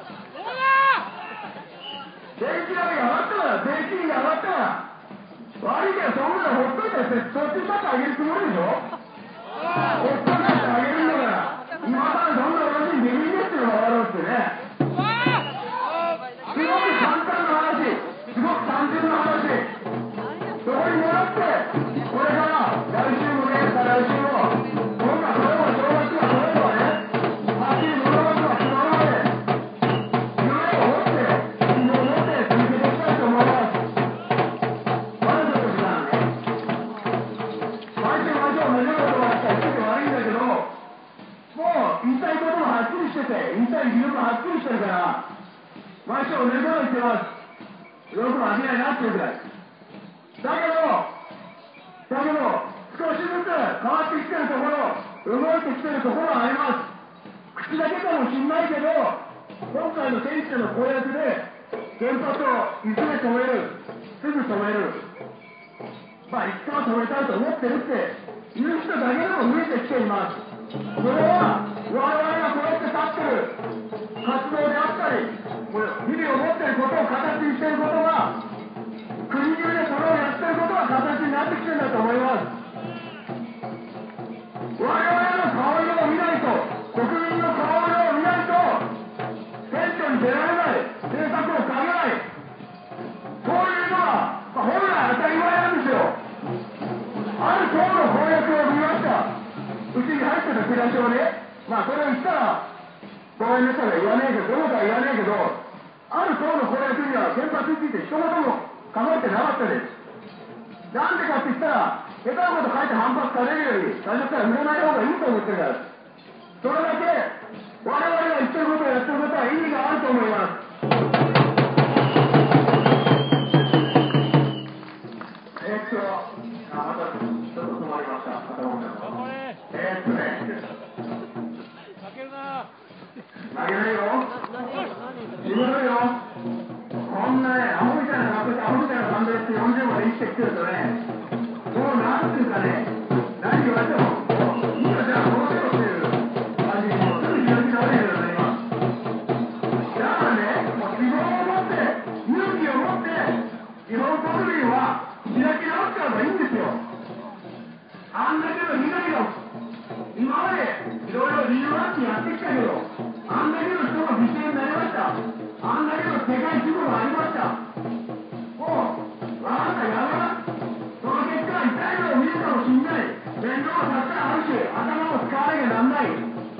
電気代が上がったから税金が上がったから悪いけどそんなのほっといてそっちさってあげるつもりでしょ。ほっといてあげるんだから今からそんな話にできんねっていうのが分かるってね。すごく簡単な話、すごく単純な話、そこにもらってこれから来週もね再来週もこんなこれも正月が来ればねはっきり物事が決まるまで夢を持って希望を持って続けていきたいと思います。まだちょっと時間ね毎週同じようなことがあったらちょっと悪いんだけどもう言いたいこともはっきりしてて言いたい理由もはっきりしてるから毎週同じように言ってます。よく間違いなっていうくらいだけど少しずつ変わってきてるところ動いてきてるところはあります。口だけかもしんないけど今回の選手の公約で原発をいずれ止めるすぐ止めるまあいつかは止めたいと思ってるっていう人だけでも増えてきています。それは我々がこうやって立ってる活動であったり日々を持っていることを形にしていることが国中でそれをやっていることが形になってきてるんだと思います。我々の顔色を見ないと国民の顔色を見ないと選挙に出られない政策をかけないそういうのは、本来当たり前なんですよ。ある党の公約を見ました。うちに入ってたチラシをねまあそれを言ったらごめんなさい言わねえけどどうかは言わねえけどある党の公約には原発について一言も書かれてなかったです。なんでかって言ったら下手なこと書いて反発されるより最初から売らない方がいいと思ってるから。それだけ我々が言ってることをやってることは意味があると思います。またちょっと止まりました頭の中投げないよ自分のよこんなねアホみたいな感じで40まで生きてきてるとねもうなんていうかね何言われてもいいよじゃあこうしようっていう感じにもうすぐ開き直れるようになります。だからねもう希望を持って勇気を持って日本国民は開き直っちゃえばいいんですよ。あんだけの被害が今までいろいろ理由があってやってきたけどあんだけの人が犠牲になりました。あんだけの世界規模がありました。もうあなたやめます。その結果痛いのを見るかもしんない。面倒もたくさんあるし頭も使わなきゃなんない。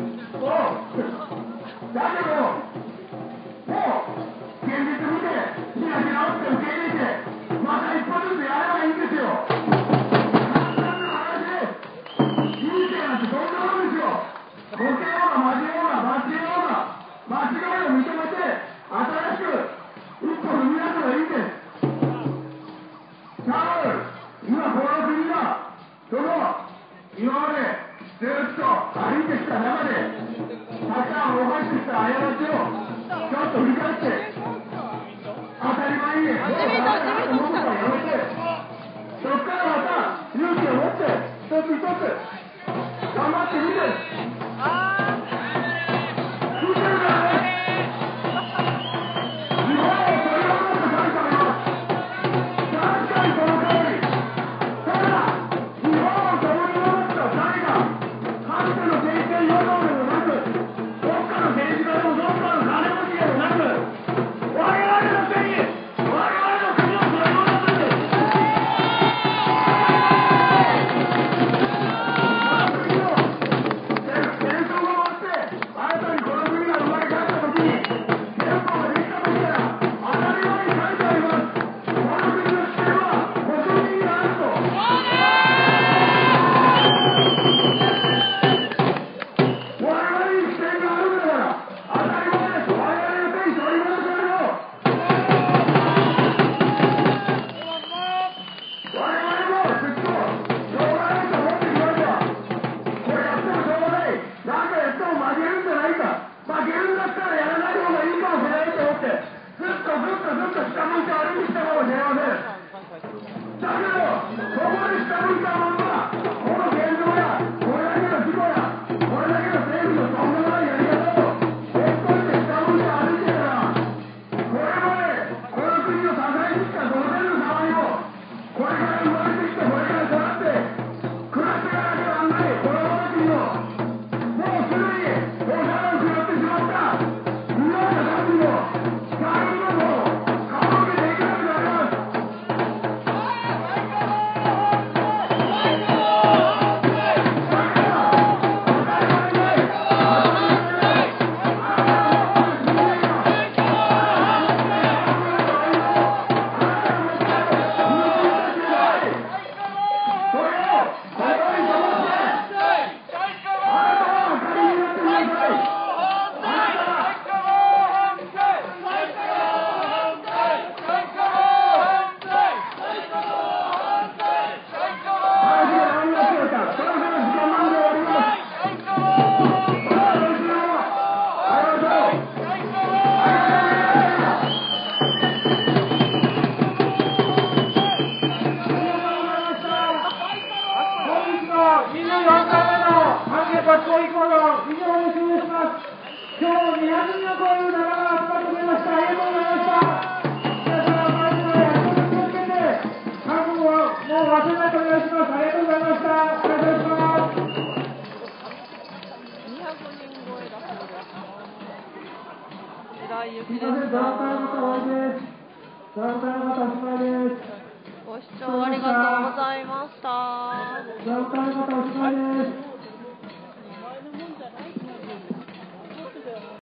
だけどもう現実見て開き直って受け入れてまた一歩ずつやればいいんですよ。簡単な話で人生なんてそんなもんですよ。ボケようがマジようが間違ようが間違いを認めて新しく一歩踏み出せばいいんです。多分今この国がその今までずっと歩いてきた中でたくさん犯してきた過ちを一つっと振り返って、当たり前にね、もうやめて、そっからまた勇気を持って、一つ一つ、頑張ってみて、見てるからね、日本を取り戻す神様よ、確かにその通り、ただ、日本を取り戻した誰が、かつての政権与党でもなく、どっかの政治家でもどっかの金持ちでもなく、我々の国、我々の国を取り戻すんです。戦争が終わって、新たにこの国が生まれ変わった時に、憲法ができた時から当たり前に書いてあります。この国の主権は国民にあると。我々に主権があるんだから、当たり前です。我々の手に取り戻されよ。我々もずっとしょうがないと思ってきました。これやってもしょうがない。なんかやっても負けるんじゃないか。負けるんだったらやらない方がいいかもしれないと思って、ずっと下向いて歩いてきたかもしれません。だけど、ここで下向いたまんま、この現状や、これだけの事故や、これだけの政府のとんでもないやり方を、ほっといて下向いて歩いてたら、これまで、この国を支えてきた同然の様にも、これから生まれてきて、これから育って、暮らしていかなきゃなんない子供たちにも、もうすでにお皿を食らってしまった、未来のたちにも、誰にも顔を向けていかなくなります。 ご視聴ありがとうございました。